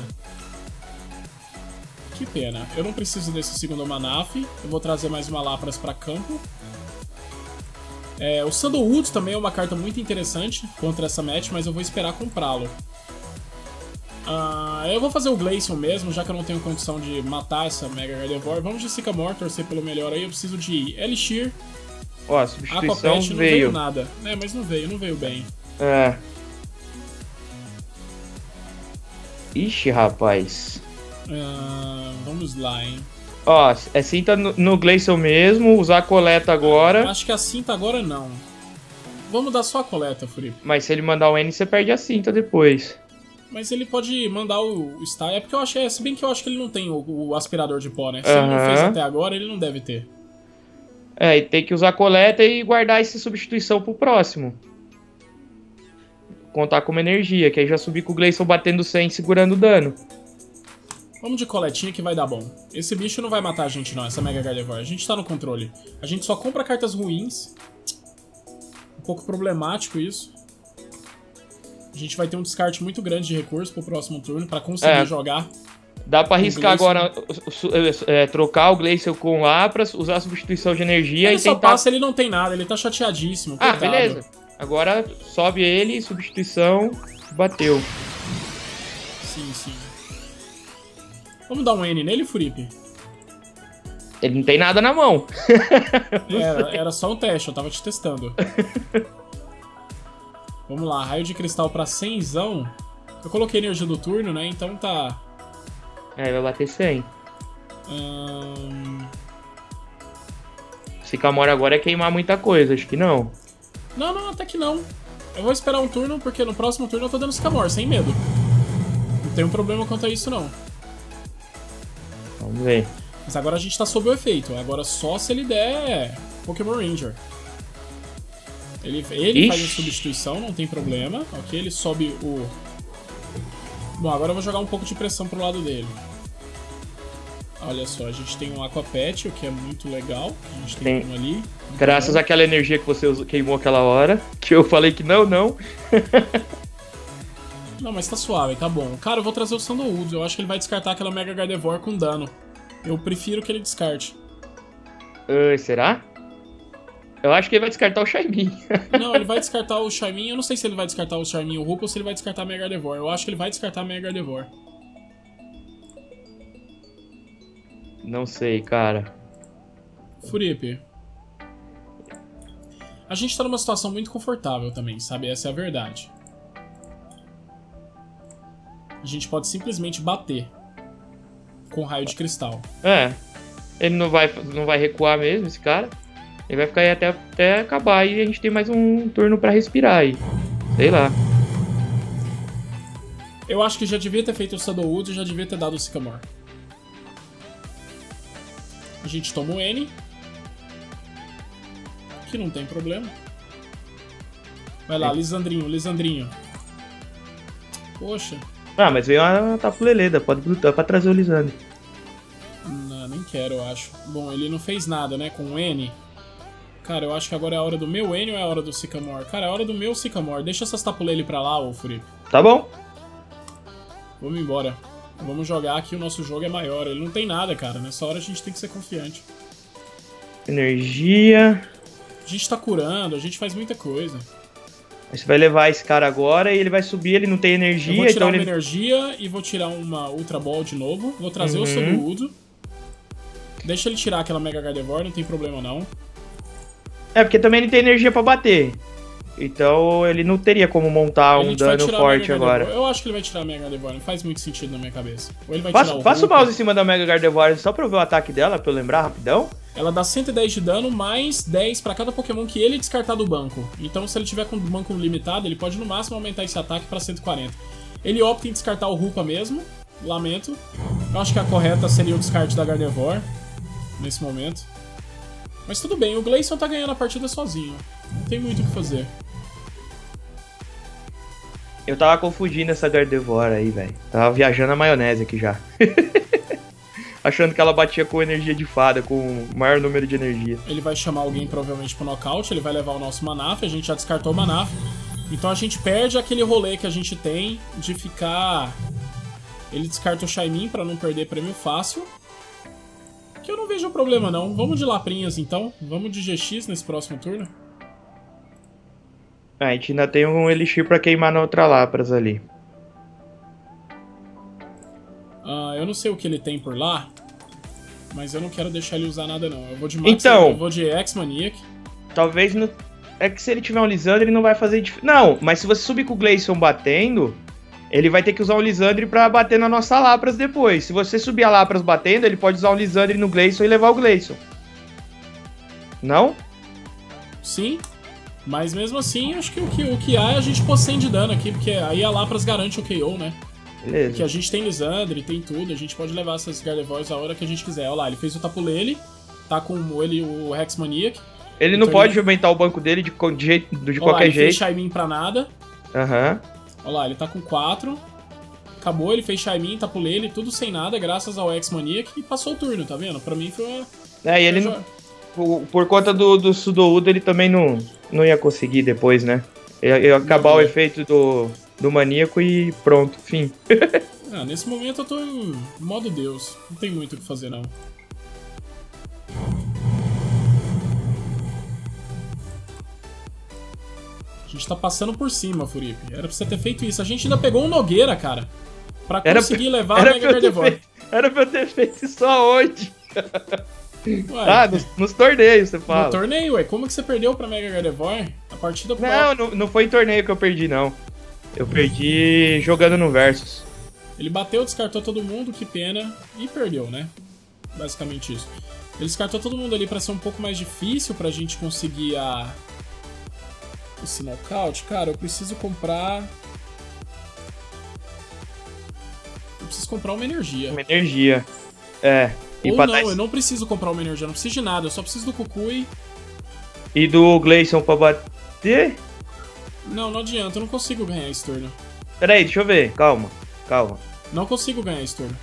Que pena. Eu não preciso desse segundo Manaf. Eu vou trazer mais uma Lapras pra campo. O Sandalwood também é uma carta muito interessante contra essa match, mas eu vou esperar comprá-lo. Eu vou fazer o Glaceon mesmo, já que eu não tenho condição de matar essa Mega Gardevoir. Vamos de Sycamore, torcer pelo melhor aí. Eu preciso de Elixir. Ó, a substituição Aquapet não veio nada. Mas não veio bem. Ixi, rapaz. Vamos lá, hein. Ó, é cinta no Glaceon mesmo, usar a coleta agora. Acho que a cinta agora não. Vamos dar só a coleta, Furipe. Mas se ele mandar o N, você perde a cinta depois. Mas ele pode mandar o style. É porque eu achei. Se bem que eu acho que ele não tem o aspirador de pó, né? Se ele não fez até agora, ele não deve ter. E tem que usar a coleta e guardar essa substituição pro próximo. Contar como energia, que aí já subir com o Glaceon batendo 100 segurando o dano. Vamos de coletinha que vai dar bom. Esse bicho não vai matar a gente não, essa Mega Gardevoir. A gente tá no controle. A gente só compra cartas ruins. Um pouco problemático isso. A gente vai ter um descarte muito grande de recursos pro próximo turno pra conseguir jogar. Dá pra arriscar agora trocar o Glaceon com Lapras, usar a substituição de energia e ele só tentar... passa, ele não tem nada, ele tá chateadíssimo. Coitado. Beleza. Agora sobe ele, substituição, bateu. Sim, sim. Vamos dar um N nele, Furipe? Ele não tem nada na mão. Era só um teste, eu tava te testando. Vamos lá, raio de cristal pra 100zão. Eu coloquei energia do turno, né? Então tá... É, vai bater 100. Sycamore agora é queimar muita coisa, acho que não. Não, até que não. Eu vou esperar um turno, porque no próximo turno eu tô dando Sycamore, sem medo. Não tem um problema quanto a isso, não. Vamos ver. Mas agora a gente tá sob o efeito. Agora só se ele der Pokémon Ranger. Ele faz a substituição, não tem problema. Ok, ele sobe o... Bom, agora eu vou jogar um pouco de pressão pro lado dele. Olha só, a gente tem um Aqua Pet, o que é muito legal. A gente tem um ali. Graças àquela energia que você queimou aquela hora, que eu falei que não. Não, mas tá suave, tá bom. Cara, eu vou trazer o Sandalwood. Eu acho que ele vai descartar aquela Mega Gardevoir com dano. Eu prefiro que ele descarte. Será? Eu acho que ele vai descartar o Shaymin. Não, ele vai descartar o Shaymin. Eu não sei se ele vai descartar o Shaymin ou o Hulk ou se ele vai descartar a Mega Gardevoir. Eu acho que ele vai descartar a Mega Gardevoir. Não sei, cara. Furipe. A gente tá numa situação muito confortável também, sabe? Essa é a verdade. A gente pode simplesmente bater com raio de cristal. Ele não vai recuar mesmo, esse cara. Ele vai ficar aí até acabar e a gente tem mais um turno pra respirar aí. Sei lá. Eu acho que já devia ter feito o Sandalwood e já devia ter dado o Sycamore. A gente toma o N. Que não tem problema. Vai lá, Lisandrinho. Poxa. Mas veio uma Tapu Lelê, pode lutar pra trazer o Lisandro. Não, nem quero, eu acho. Bom, ele não fez nada, né, com o N. Cara, eu acho que agora é a hora do meu N ou é a hora do Sycamore? Cara, é a hora do meu Sycamore. Deixa essas Tapu Lele pra lá, ô Furipe. Tá bom. Vamos embora. Vamos jogar que o nosso jogo é maior. Ele não tem nada, cara. Nessa hora a gente tem que ser confiante. Energia. A gente tá curando, a gente faz muita coisa. Você vai levar esse cara agora e ele vai subir, ele não tem energia. Eu vou tirar então uma energia e vou tirar uma Ultra Ball de novo. Vou trazer o Sandalwood. Deixa ele tirar aquela Mega Gardevoir, não tem problema não. Porque também ele tem energia pra bater. Então ele não teria como montar um dano forte agora. Eu acho que ele vai tirar a Mega Gardevoir, não faz muito sentido na minha cabeça. Ou ele vai tirar Passa o mouse em cima da Mega Gardevoir só pra eu ver o ataque dela, pra eu lembrar rapidão. Ela dá 110 de dano, mais 10 pra cada Pokémon que ele descartar do banco. Então se ele tiver com o banco limitado, ele pode no máximo aumentar esse ataque pra 140. Ele opta em descartar o Hulpa mesmo, lamento. Eu acho que a correta seria o descarte da Gardevoir, nesse momento. Mas tudo bem, o Glaceon tá ganhando a partida sozinho. Não tem muito o que fazer. Eu tava confundindo essa Gardevoir aí, velho. Tava viajando a maionese aqui já. Achando que ela batia com energia de fada, com o maior número de energia. Ele vai chamar alguém provavelmente pro nocaute, ele vai levar o nosso Manaf, a gente já descartou o Manaf. Então a gente perde aquele rolê que a gente tem de ficar... Ele descarta o Shaymin pra não perder prêmio fácil. Que eu não vejo problema não. Vamos de Laprinhas então. Vamos de GX nesse próximo turno. A gente ainda tem um Elixir pra queimar na outra Lapras ali. Eu não sei o que ele tem por lá, mas eu não quero deixar ele usar nada não. Eu vou de Max, eu vou de X-Maniac. Talvez no... É que se ele tiver um Lisandre, ele não vai fazer diferença. Não, mas se você subir com o Glaceon batendo, ele vai ter que usar um Lisandre pra bater na nossa Lapras depois. Se você subir a Lapras batendo, ele pode usar um Lisandre no Glaceon e levar o Glaceon. Não? Sim, mas mesmo assim, acho que o que há é a gente pôr 100 de dano aqui, porque aí a Lapras garante o KO, né? Beleza. Porque a gente tem Lisandre, tem tudo, a gente pode levar essas Gardevoirs a hora que a gente quiser. Olha lá, ele fez o Tapu Lele, tá com ele o Hexmaniac. Ele não pode aumentar o banco dele de qualquer jeito. Ele fez Shaymin pra nada. Aham. Olha lá, ele tá com 4. Acabou, ele fez Shaymin, Tapu Lele, tudo sem nada, graças ao Hexmaniac, e passou o turno, tá vendo? Pra mim foi uma... E ele não... Por conta do Sudowoodo, ele também não ia conseguir depois, né? Ia acabar o efeito do maníaco e pronto, fim. Nesse momento eu tô em modo Deus. Não tem muito o que fazer, não. A gente tá passando por cima, Furipe. Era pra você ter feito isso. A gente ainda pegou um Nogueira, cara. Pra conseguir levar a Mega Gardevoir. Era pra eu ter feito isso aonde? Ué, Ah, nos torneios, você fala. no torneio, ué. Como que você perdeu pra Mega Gardevoir? A partida... Não foi em torneio que eu perdi, não. Eu perdi jogando no Versus. Ele bateu, descartou todo mundo, que pena. E perdeu, né? Basicamente isso. Ele descartou todo mundo ali pra ser um pouco mais difícil pra gente conseguir esse knockout. Cara, eu preciso comprar... Eu preciso comprar uma energia. Uma energia. É. Ou não, eu não preciso comprar uma energia, eu não preciso de nada. Eu só preciso do Kukui. E do Gleison pra bater? Não, não adianta, eu não consigo ganhar esse turno. Pera aí, deixa eu ver. Calma. Não consigo ganhar esse turno.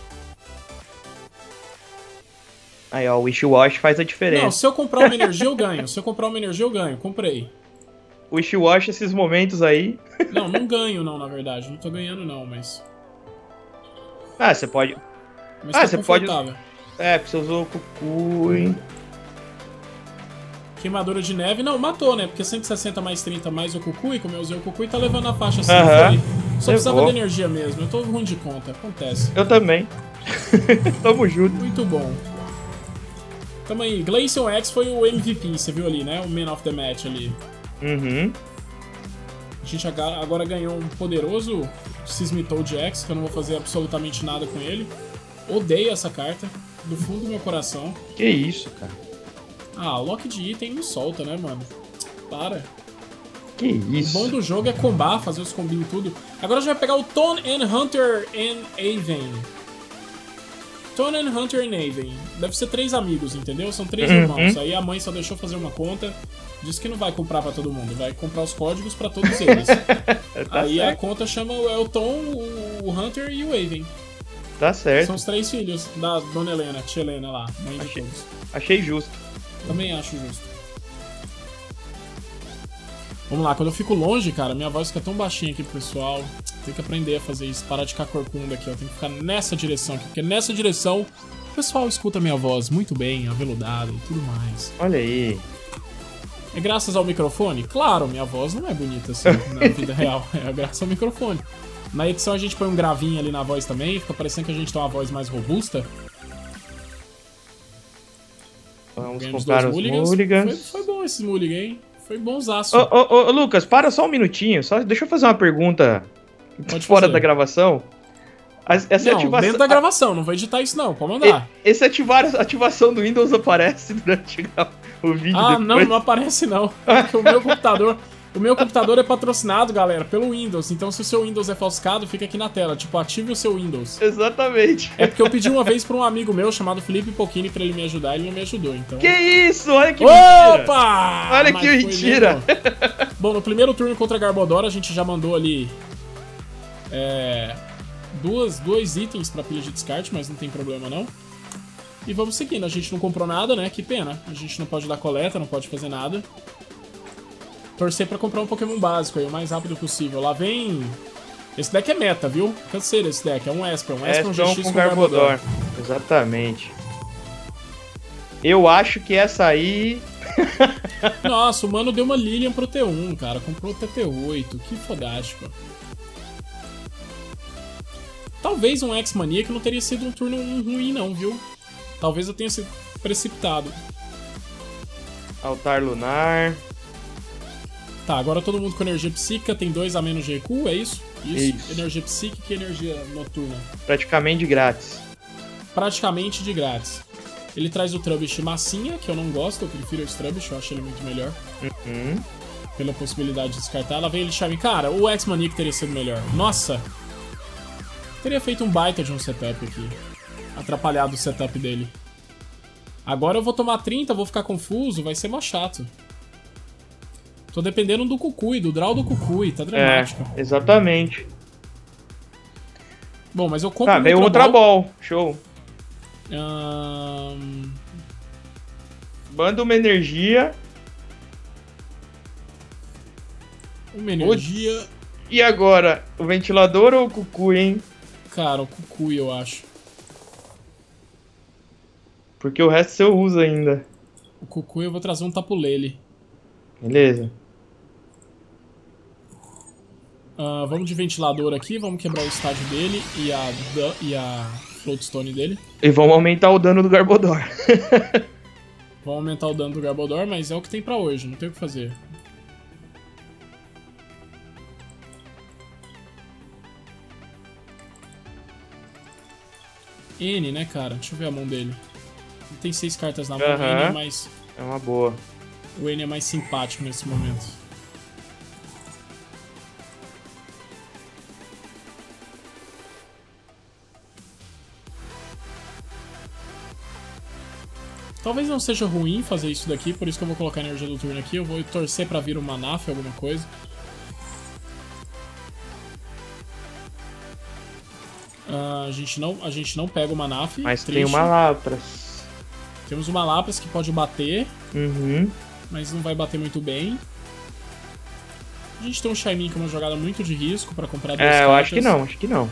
Aí, ó, o Wish Wash faz a diferença. Não, se eu comprar uma energia, eu ganho. Se eu comprar uma energia, eu ganho. Comprei. O Wish Wash, esses momentos aí... Não, não ganho não, na verdade. Não tô ganhando não, mas... Ah, você pode... Mas tá você pode... confortável. É, porque você usou o Kukui... Queimadura de neve. Não, matou, né? Porque 160 mais 30 mais o Kukui, como eu usei o Kukui, tá levando a faixa assim. Só precisava de energia mesmo. Eu tô ruim de conta. Acontece. Eu também. Tamo junto. Muito bom. Tamo aí. Glaceon X foi o MVP, você viu ali, né? O Man of the Match ali. Uhum. A gente agora ganhou um poderoso Seismitoad X, que eu não vou fazer absolutamente nada com ele. Odeio essa carta, do fundo do meu coração. Que isso, cara. Ah, o lock de item me solta, né, mano? Para. Que isso. O bom do jogo é combar, fazer os combinhos e tudo. Agora a gente vai pegar o Tone and Hunter and Aven. Tone and Hunter and Aven. Deve ser 3 amigos, entendeu? São 3 irmãos. Aí a mãe só deixou fazer uma conta. Disse que não vai comprar pra todo mundo, vai comprar os códigos pra todos eles. Aí certo. A conta chama o Tom, o Hunter e o Aven. Tá certo. São os 3 filhos da Dona Helena, tia Helena lá, mãe de todos. Achei justo. Também acho justo. Vamos lá, quando eu fico longe, cara, minha voz fica tão baixinha aqui pro pessoal. Tem que aprender a fazer isso, parar de ficar corcunda aqui, ó. Tem que ficar nessa direção aqui, porque nessa direção o pessoal escuta minha voz muito bem, aveludada e tudo mais. Olha aí. É graças ao microfone? Claro, minha voz não é bonita assim na vida real. É graças ao microfone. Na edição a gente põe um gravinho ali na voz também, fica parecendo que a gente tem uma voz mais robusta. Vamos comprar os mulligans. Foi bom esse mulligan, hein? Foi bonzaço. Ô, Lucas, para só um minutinho. Deixa eu fazer uma pergunta fora da gravação. Dentro da gravação, não vou editar isso não, pode mandar. Esse ativação do Windows aparece durante o vídeo depois? Não aparece não. Porque o meu computador é patrocinado, galera, pelo Windows. Então se o seu Windows é falsificado, fica aqui na tela. Tipo, ative o seu Windows. Exatamente. É porque eu pedi uma vez pra um amigo meu chamado Felipe Pochini pra ele me ajudar, ele não me ajudou, então... Que isso? Olha que mentira! Opa! Olha que mentira! Bom, no primeiro turno contra a Garbodor, a gente já mandou ali... dois itens pra pilha de descarte, mas não tem problema não. E vamos seguindo, a gente não comprou nada, né? Que pena. A gente não pode dar coleta, não pode fazer nada. Torcer pra comprar um Pokémon básico aí, o mais rápido possível. Lá vem... Esse deck é meta, viu? Canseiro esse deck, é um Espeon. Um Espeon GX com Garbodor. Exatamente. Eu acho que essa aí... Nossa, o mano deu uma Lilian pro T1, cara. Comprou o TT8, que fodástico. Talvez um X-Mania que não teria sido um turno ruim não, viu? Talvez eu tenha sido precipitado. Altar Lunar. Tá, agora todo mundo com energia psíquica, tem 2 a menos de recuo, é isso? Isso. Energia psíquica e energia noturna. Praticamente de grátis. Praticamente de grátis. Ele traz o Trubbish massinha, que eu não gosto, eu prefiro esse Trubbish, eu acho ele muito melhor. Pela possibilidade de descartar. Ela vem ele Charme. Cara, o X-Mania que teria sido melhor. Nossa! Teria feito um baita de um setup aqui. Atrapalhado o setup dele. Agora eu vou tomar 30, vou ficar confuso, vai ser mó chato. Tô dependendo do Kukui, do draw do Kukui, tá dramático. Exatamente. Bom, mas eu compro veio o Ultra Ball, show. Manda uma energia. Uma energia. E agora, o ventilador ou o Kukui, hein? Cara, o Kukui, eu acho. Porque o resto você usa ainda. O Kukui eu vou trazer um Tapulele. Beleza. Vamos de ventilador aqui, vamos quebrar o estágio dele e a Floatstone dele. E vamos aumentar o dano do Garbodor. Vamos aumentar o dano do Garbodor, mas é o que tem pra hoje, não tem o que fazer. N, né, cara? Deixa eu ver a mão dele. Ele tem 6 cartas na mão, o N é mais... É uma boa. O N é mais simpático nesse momento. Talvez não seja ruim fazer isso daqui, por isso que eu vou colocar a energia do turno aqui. Eu vou torcer pra vir uma Manaf, alguma coisa. A gente não pega o Manaf. Mas triste. tem uma Lapras. Temos uma Lapras que pode bater, Uhum. mas não vai bater muito bem. A gente tem um Shaymin que é uma jogada muito de risco pra comprar 2 cartas. Eu acho que não.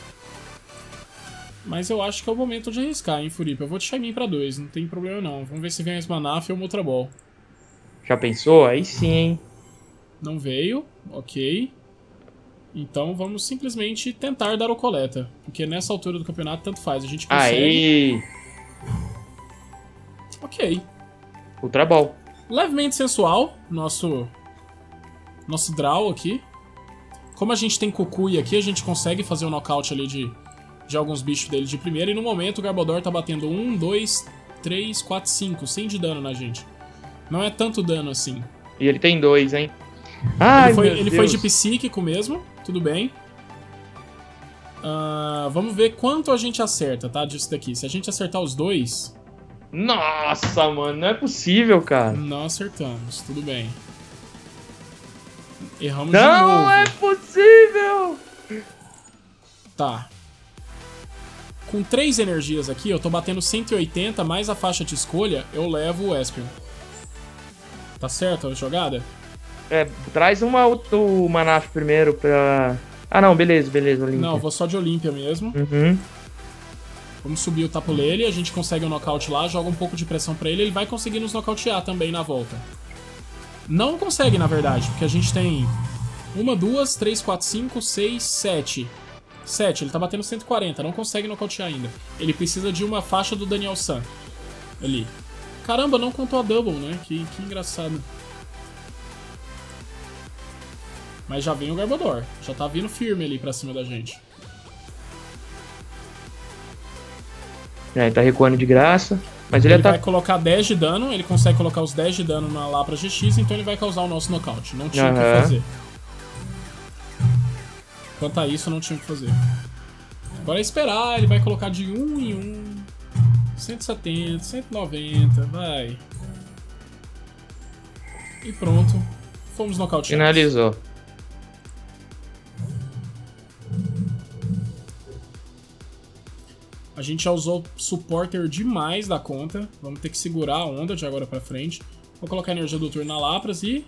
Mas eu acho que é o momento de arriscar, hein, Furipa. Eu vou de Shaymin pra 2, não tem problema não. Vamos ver se vem a Manaf ou uma Ultra Ball. Já pensou? Aí sim, hein? Não veio, ok. Então vamos simplesmente tentar dar o coleta. Porque nessa altura do campeonato tanto faz, a gente consegue. Aí. Ok. Ultra Ball. Levemente sensual, nosso draw aqui. Como a gente tem Kukui aqui, a gente consegue fazer o nocaute ali de alguns bichos dele de primeira. E no momento o Garbodor tá batendo 1, 2, 3, 4, 5. 100 de dano na gente. Não é tanto dano assim. E ele tem 2, hein? Ai, ele foi de psíquico mesmo, tudo bem. Vamos ver quanto a gente acerta, tá? Disso daqui. Se a gente acertar os 2... Nossa, mano, não é possível, cara. Não acertamos, tudo bem. Erramos de novo. Não é possível! Tá. Com 3 energias aqui, eu tô batendo 180, mais a faixa de escolha, eu levo o Espion. Tá certo a jogada? Traz o Manaf primeiro pra... Ah, não, beleza, Olímpia. Não, eu vou só de Olímpia mesmo. Uhum. Vamos subir o Tapulele, a gente consegue um nocaute lá, joga um pouco de pressão pra ele vai conseguir nos nocautear também na volta. Não consegue, na verdade, porque a gente tem 1, 2, 3, 4, 5, 6, 7. 7, ele tá batendo 140, não consegue nocautear ainda. Ele precisa de uma faixa do Daniel San ali. Caramba, não contou a double, né? Que engraçado. Mas já vem o Garbodor. Já tá vindo firme ali pra cima da gente. Ele tá recuando de graça. Mas ele vai colocar 10 de dano. Ele consegue colocar os 10 de dano na Lapra GX, então ele vai causar o nosso nocaute. Não tinha o que fazer. Quanto a isso, não tinha o que fazer. Agora é esperar. Ele vai colocar de 1 em 1. 170, 190, vai. E pronto. Fomos nocauteados. Finalizou. A gente já usou supporter demais da conta. Vamos ter que segurar a onda de agora pra frente. Vou colocar a energia do turno na Lapras e...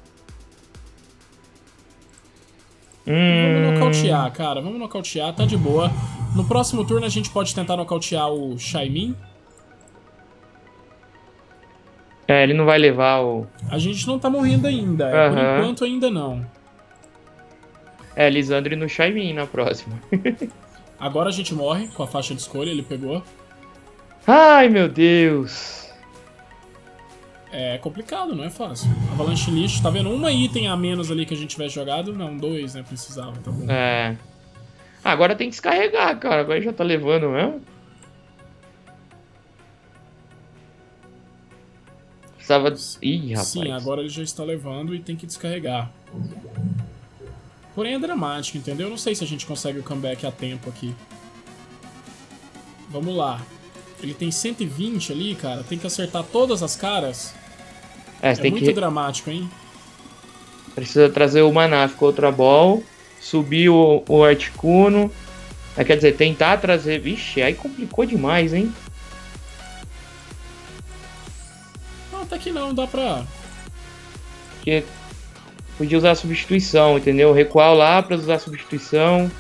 Vamos nocautear, cara. Vamos nocautear, tá de boa. No próximo turno a gente pode tentar nocautear o Shaymin. Ele não vai levar o... A gente não tá morrendo ainda. Por enquanto ainda não. Lisandre no Shaymin na próxima. Agora a gente morre com a faixa de escolha, ele pegou. Ai, meu Deus. É complicado, não é fácil. Avalanche lixo, tá vendo? Uma item a menos ali que a gente tivesse jogado. Não, 2, né? Precisava, tá bom. Agora tem que descarregar, cara. Agora já tá levando mesmo. Precisava... Ih, rapaz. Sim, agora ele já está levando e tem que descarregar. Porém é dramático, entendeu? Eu não sei se a gente consegue o comeback a tempo aqui. Vamos lá. Ele tem 120 ali, cara. Tem que acertar todas as caras. É muito dramático, hein? Precisa trazer o Manaf com outra ball. Subir o Articuno. Quer dizer, tentar trazer... Vixe, aí complicou demais, hein? Não, até que não. Dá pra... Porque... Podia usar a substituição, entendeu? Recuar lá pra usar a substituição.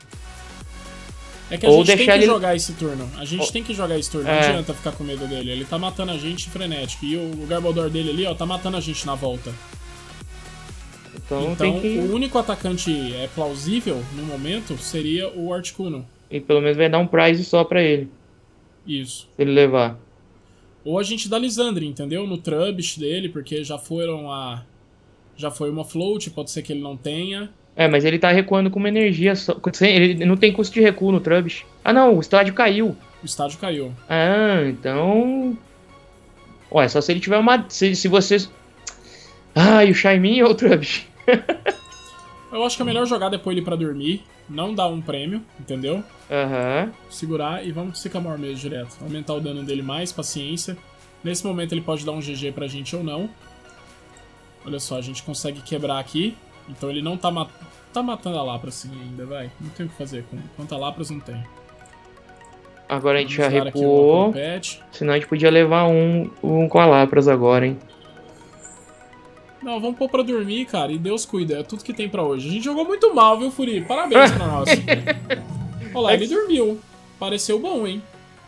É que a gente tem que jogar esse turno. A gente tem que jogar esse turno. Não adianta ficar com medo dele. Ele tá matando a gente frenético. E o Garbodor dele ali, ó, tá matando a gente na volta. Então tem que... o único atacante plausível no momento seria o Articuno. E pelo menos vai dar um prize só pra ele. Isso. Se ele levar. Ou a gente dá Lisandre, entendeu? No Trubbish dele, porque já foi uma float, pode ser que ele não tenha. Mas ele tá recuando com uma energia só. Ele não tem custo de recuo no Trubbish. Ah, não, o estádio caiu. O estádio caiu. Ah, então... Ué, só se ele tiver uma... Se você... Ah, e o Shaimin ou o Trubbish? Eu acho que a melhor jogada é pôr ele pra dormir. Não dar um prêmio, entendeu? Aham. Segurar e vamos pro Sycamore mesmo direto. Aumentar o dano dele mais, paciência. Nesse momento ele pode dar um GG pra gente ou não. Olha só, a gente consegue quebrar aqui. Então ele não tá matando a Lapras assim ainda, vai. Não tem o que fazer. Quanto a Lapras não tem. Agora a gente já recuou. Senão a gente podia levar um com a Lapras agora, hein. Não, vamos pôr pra dormir, cara, e Deus cuida, é tudo que tem pra hoje. A gente jogou muito mal, viu, Furi? Parabéns pra nós. Olha lá, ele dormiu. Pareceu bom, hein?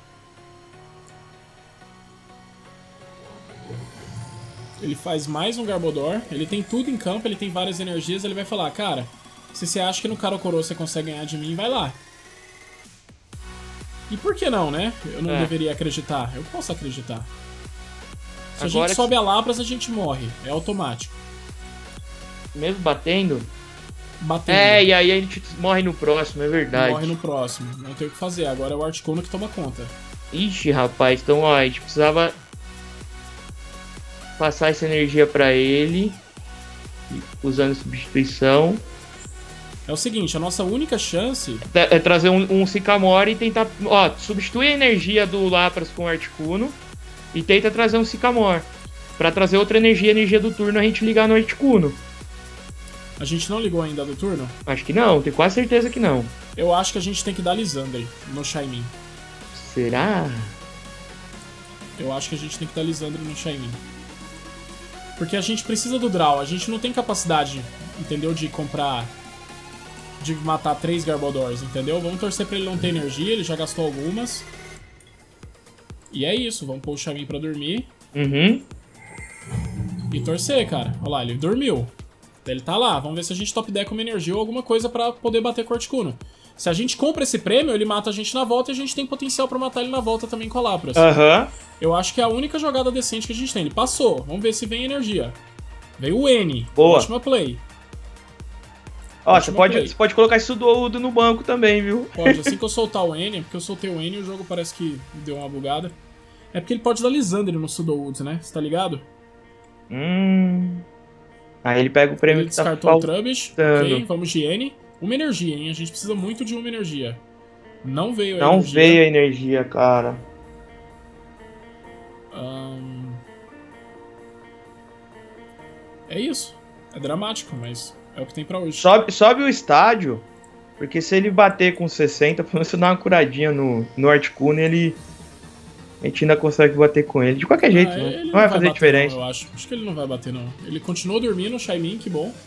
Ele faz mais um Garbodor, ele tem tudo em campo, ele tem várias energias, ele vai falar, cara, se você acha que no Karokoro você consegue ganhar de mim, vai lá. E por que não, né? Eu não deveria acreditar. Eu posso acreditar. Se a gente sobe a Lapras, a gente morre. É automático. Mesmo batendo? Batendo. E aí a gente morre no próximo, é verdade. Morre no próximo. Não tem o que fazer. Agora é o Articuno que toma conta. Ixi, rapaz. Então, ó, a gente precisava passar essa energia pra ele. Usando substituição. É o seguinte, a nossa única chance... É trazer um Sycamore e tentar... Ó, substitui a energia do Lapras com o Articuno. E tenta trazer um Sycamore. Pra trazer outra energia, a energia do turno, a gente ligar no Articuno. A gente não ligou ainda do turno? Acho que não, tenho quase certeza que não. Eu acho que a gente tem que dar Lisandre no Shaymin. Será? Eu acho que a gente tem que dar Lisandre no Shaymin. Porque a gente precisa do draw, a gente não tem capacidade, entendeu? De comprar... De matar 3 Garbodors, entendeu? Vamos torcer pra ele não ter energia, ele já gastou algumas. E é isso, vamos pôr o Shaymin pra dormir. Uhum. E torcer, cara. Olha lá, ele dormiu. Ele tá lá, vamos ver se a gente top deck uma energia ou alguma coisa pra poder bater com o Articuno. Se a gente compra esse prêmio, ele mata a gente na volta e a gente tem potencial pra matar ele na volta também com a Lapras. Aham. Eu acho que é a única jogada decente que a gente tem. Ele passou, vamos ver se vem energia. Veio o N. Boa. Ótima play. Ó, você pode colocar isso do no banco também, viu? Pode, assim que eu soltar o N, porque eu soltei o N e o jogo parece que deu uma bugada. É porque ele pode dar Lisandre no Sudowoods, né? Você tá ligado? Aí ele pega o prêmio ele que tá descartou o Trubbish. Ok, vamos de N. Uma energia, hein? A gente precisa muito de uma energia. Não veio a energia. Não veio a energia, cara. É isso. É dramático, mas é o que tem pra hoje. Sobe o estádio, porque se ele bater com 60, pelo menos você dá uma curadinha no Articuno e a gente ainda consegue bater com ele. De qualquer jeito, não vai fazer diferença. Não, eu acho que ele não vai bater, não. Ele continuou dormindo, o Shaymin, que bom.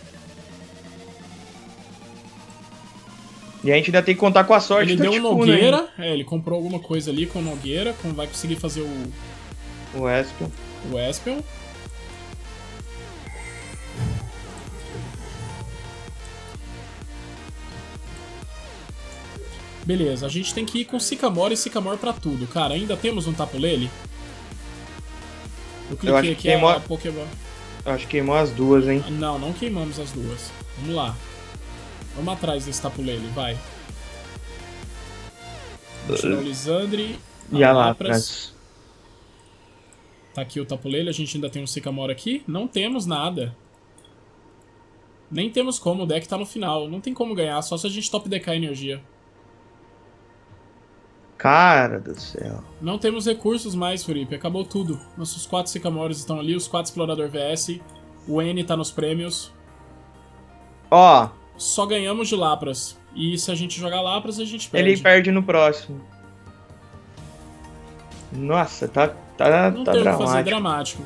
E a gente ainda tem que contar com a sorte do Articuno. Ele deu um Nogueira, ele comprou alguma coisa ali com o Nogueira, vai conseguir fazer o Espion. O Espion. Beleza, a gente tem que ir com Sycamore e Sycamore pra tudo. Cara, ainda temos um Tapu Lele? Eu cliquei aqui a Pokéball. Acho que queimou as duas, hein? Não, não queimamos as duas. Vamos lá. Vamos atrás desse Tapu Lele, vai. Vou tirar o Lisandre. E a Lapras. Tá aqui o Tapu Lele, a gente ainda tem um Sycamore aqui. Não temos nada. Nem temos como, o deck tá no final. Não tem como ganhar, só se a gente top deckar a energia. Cara do céu. Não temos recursos mais, Felipe. Acabou tudo. Nossos 4 Sycamores estão ali, os 4 Explorador VS. O N tá nos prêmios. Ó. Só ganhamos de Lapras. E se a gente jogar Lapras, a gente perde. Ele perde no próximo. Nossa, tá não tem o que fazer, dramático.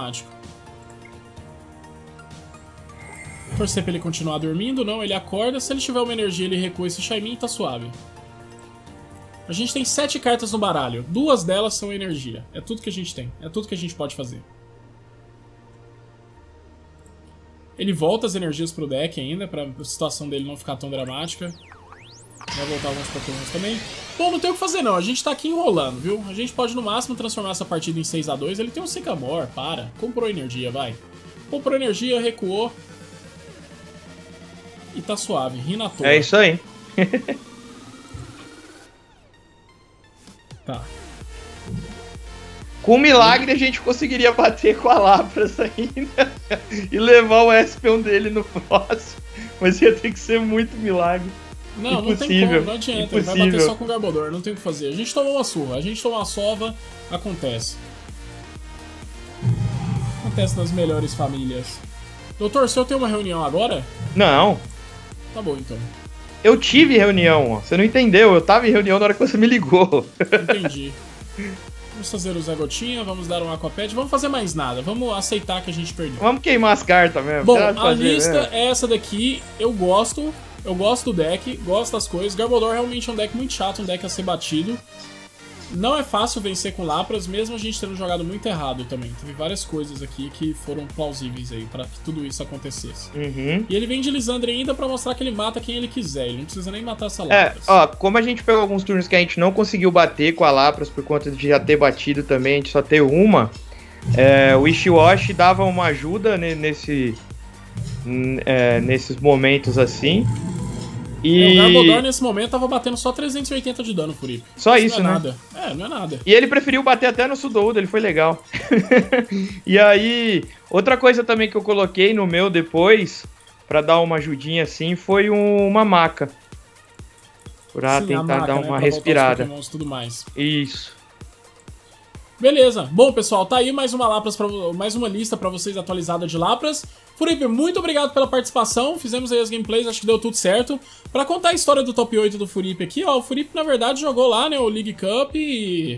Torcer pra ele continuar dormindo, não, ele acorda. Se ele tiver uma energia, ele recua esse Shaymin e tá suave. A gente tem 7 cartas no baralho. 2 delas são energia. É tudo que a gente tem. É tudo que a gente pode fazer. Ele volta as energias pro deck ainda, pra situação dele não ficar tão dramática. Vai voltar alguns Pokémons também. Bom, não tem o que fazer não, a gente tá aqui enrolando, viu? A gente pode no máximo transformar essa partida em 6-2. Ele tem um Sycamore, para. Comprou energia, vai. Comprou energia, recuou. E tá suave, Hinata. É isso aí. Tá. Com um milagre a gente conseguiria bater com a Lapras ainda e levar o Espion dele no próximo. Mas ia ter que ser muito milagre. Não, Impossível. não tem como, não adianta. Impossível. Ele vai bater só com o Garbodor, não tem o que fazer. A gente tomou uma surra, a gente tomou uma sova, acontece. Acontece nas melhores famílias. Doutor, o senhor tem uma reunião agora? Não. Tá bom, então. Eu tive reunião, ó. Você não entendeu. Eu tava em reunião na hora que você me ligou. Entendi. Vamos fazer o Zé Gotinha, vamos dar um Aquapad, vamos fazer mais nada, vamos aceitar que a gente perdeu. Vamos queimar as cartas mesmo. Bom, a lista é essa daqui, eu gosto do deck, gosto das coisas. Garbodor realmente é um deck muito chato, um deck a ser batido. Não é fácil vencer com Lapras, mesmo a gente tendo jogado muito errado também. Teve várias coisas aqui que foram plausíveis aí pra que tudo isso acontecesse. Uhum. E ele vem de Lisandre ainda pra mostrar que ele mata quem ele quiser, ele não precisa nem matar essa Lapras. Ó, como a gente pegou alguns turnos que a gente não conseguiu bater com a Lapras por conta de já ter batido também, a gente só ter uma, o Wishiwashi dava uma ajuda nesses momentos assim. E o Garbodor nesse momento tava batendo só 380 de dano, Furipe. Só isso, não é né? Nada. Não é nada. E ele preferiu bater até no Sudoudo, ele foi legal. E aí, outra coisa também que eu coloquei no meu depois, pra dar uma ajudinha assim, foi uma maca. Pra Sim, tentar maca, dar né? uma Pra respirada. Pokémons, tudo mais. Isso. Beleza. Bom, pessoal, tá aí mais uma lista pra vocês atualizada de Lapras. Furipe, muito obrigado pela participação. Fizemos aí as gameplays, acho que deu tudo certo. Pra contar a história do top 8 do Furipe aqui, ó, o Furipe, na verdade, jogou lá, né, o League Cup e...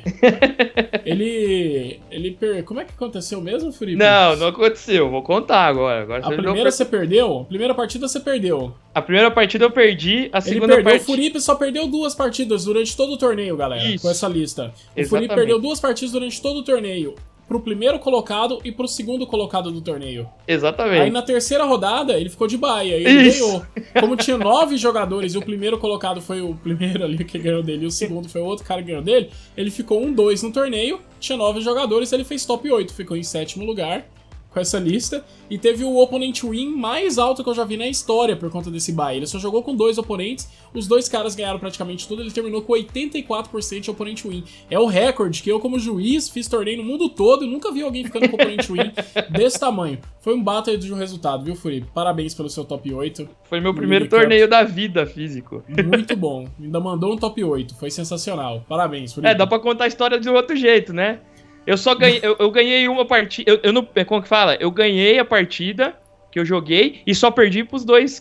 Como é que aconteceu mesmo, Furipe? Não aconteceu. Vou contar agora. A primeira você perdeu? A primeira partida você perdeu. A primeira partida eu perdi, a segunda partida... partida... O Furipe só perdeu 2 partidas durante todo o torneio, galera, Isso. com essa lista. O Exatamente. Furipe perdeu 2 partidas durante todo o torneio. Pro primeiro colocado e pro segundo colocado do torneio. Exatamente. Aí na terceira rodada ele ficou de baia e ele Isso. ganhou. Como tinha 9 jogadores e o primeiro colocado foi o primeiro ali que ganhou dele e o segundo foi o outro cara que ganhou dele, ele ficou 1-2 no torneio, tinha 9 jogadores, ele fez top 8, ficou em 7º lugar com essa lista e teve o opponent win mais alto que eu já vi na história por conta desse bye. Ele só jogou com 2 oponentes, os 2 caras ganharam praticamente tudo, ele terminou com 84% de opponent win. É o recorde que eu, como juiz, fiz torneio no mundo todo e nunca vi alguém ficando com opponent win desse tamanho. Foi um battle de um resultado, viu, Furipe? Parabéns pelo seu top 8. Foi meu primeiro torneio da vida físico. Muito bom. Ainda mandou um top 8. Foi sensacional. Parabéns, Furipe. Dá pra contar a história de outro jeito, né? Eu só ganhei, eu ganhei uma partida, eu não, como que fala? Eu ganhei a partida que eu joguei e só perdi pros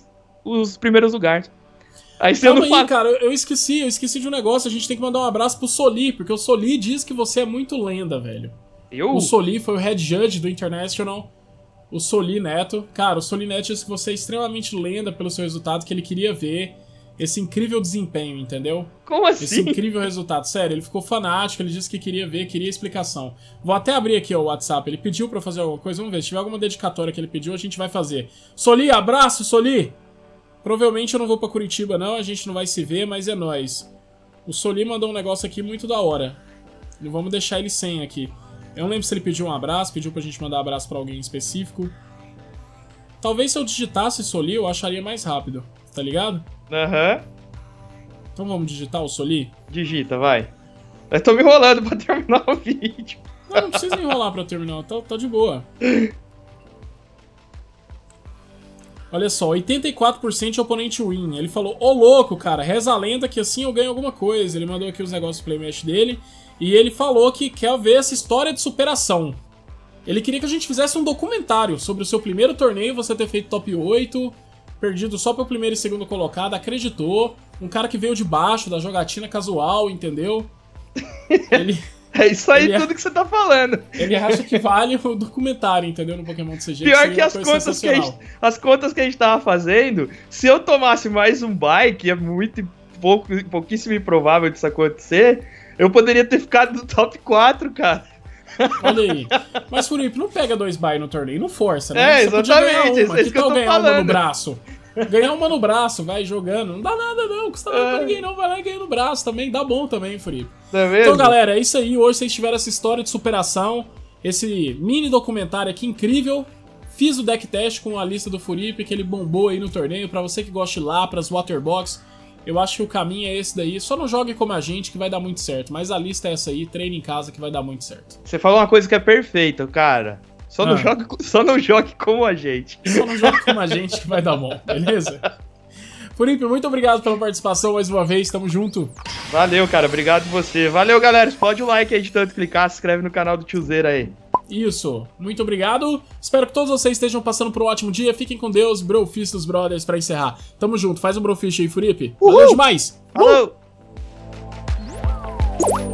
os primeiros lugares. Aí você Calma não aí, cara, eu esqueci de um negócio, a gente tem que mandar um abraço pro Soli, porque o Soli diz que você é muito lenda, velho. O Soli foi o head judge do International, o Soli Neto. Cara, o Soli Neto disse que você é extremamente lenda pelo seu resultado, que ele queria ver esse incrível desempenho, entendeu? Como assim? Esse incrível resultado. Sério, ele ficou fanático, ele disse que queria ver, queria explicação. Vou até abrir aqui ó, o WhatsApp, ele pediu pra eu fazer alguma coisa, vamos ver, se tiver alguma dedicatória que ele pediu, a gente vai fazer. Soli, abraço, Soli! Provavelmente eu não vou pra Curitiba não, a gente não vai se ver, mas é nóis. O Soli mandou um negócio aqui muito da hora. Não vamos deixar ele sem aqui. Eu não lembro se ele pediu um abraço, pediu pra gente mandar abraço pra alguém específico. Talvez se eu digitasse Soli, eu acharia mais rápido, tá ligado? Aham. Então vamos digitar o Soli? Digita, vai. Eu tô me enrolando pra terminar o vídeo. Não precisa enrolar pra terminar, tá de boa. Olha só, 84% de oponente win. Ele falou, ô louco, cara, reza a lenda que assim eu ganho alguma coisa. Ele mandou aqui os negócios do playmatch dele. E ele falou que quer ver essa história de superação. Ele queria que a gente fizesse um documentário sobre o seu primeiro torneio, você ter feito top 8... perdido só pro primeiro e segundo colocado, acreditou. Um cara que veio de baixo, da jogatina casual, entendeu? Ele, é isso aí tudo que você tá falando. Ele acha que vale o documentário, entendeu? No Pokémon CG. Pior que as contas que a gente tava fazendo, se eu tomasse mais um bye, que é pouquíssimo improvável disso acontecer, eu poderia ter ficado no top 4, cara. Olha aí. Mas, Furipe, não pega 2 buy no torneio, não força, né? É, exatamente. Isso que eu tô ganhar uma no braço? Ganhar uma no braço, vai jogando. Não dá nada, não. Custa nada pra ninguém, não. Vai lá e ganha no braço também. Dá bom também, Furipe. Tá mesmo? Então, galera, é isso aí. Hoje vocês tiveram essa história de superação. Esse mini documentário aqui incrível. Fiz o deck test com a lista do Furipe, que ele bombou aí no torneio. Pra você que gosta de Lapras, Waterbox, eu acho que o caminho é esse daí. Só não jogue como a gente que vai dar muito certo. Mas a lista é essa aí, treine em casa que vai dar muito certo. Você falou uma coisa que é perfeita, cara. Só não jogue como a gente. Só não jogue como a gente que vai dar bom, beleza? Furipe, muito obrigado pela participação mais uma vez, tamo junto. Valeu, cara, obrigado você. Valeu, galera, explode o like aí de tanto clicar, se inscreve no canal do Tiozeira aí. Isso, muito obrigado. Espero que todos vocês estejam passando por um ótimo dia. Fiquem com Deus, Brofist dos Brothers, pra encerrar. Tamo junto, faz um Brofist aí, Furipe. Valeu demais. Falou!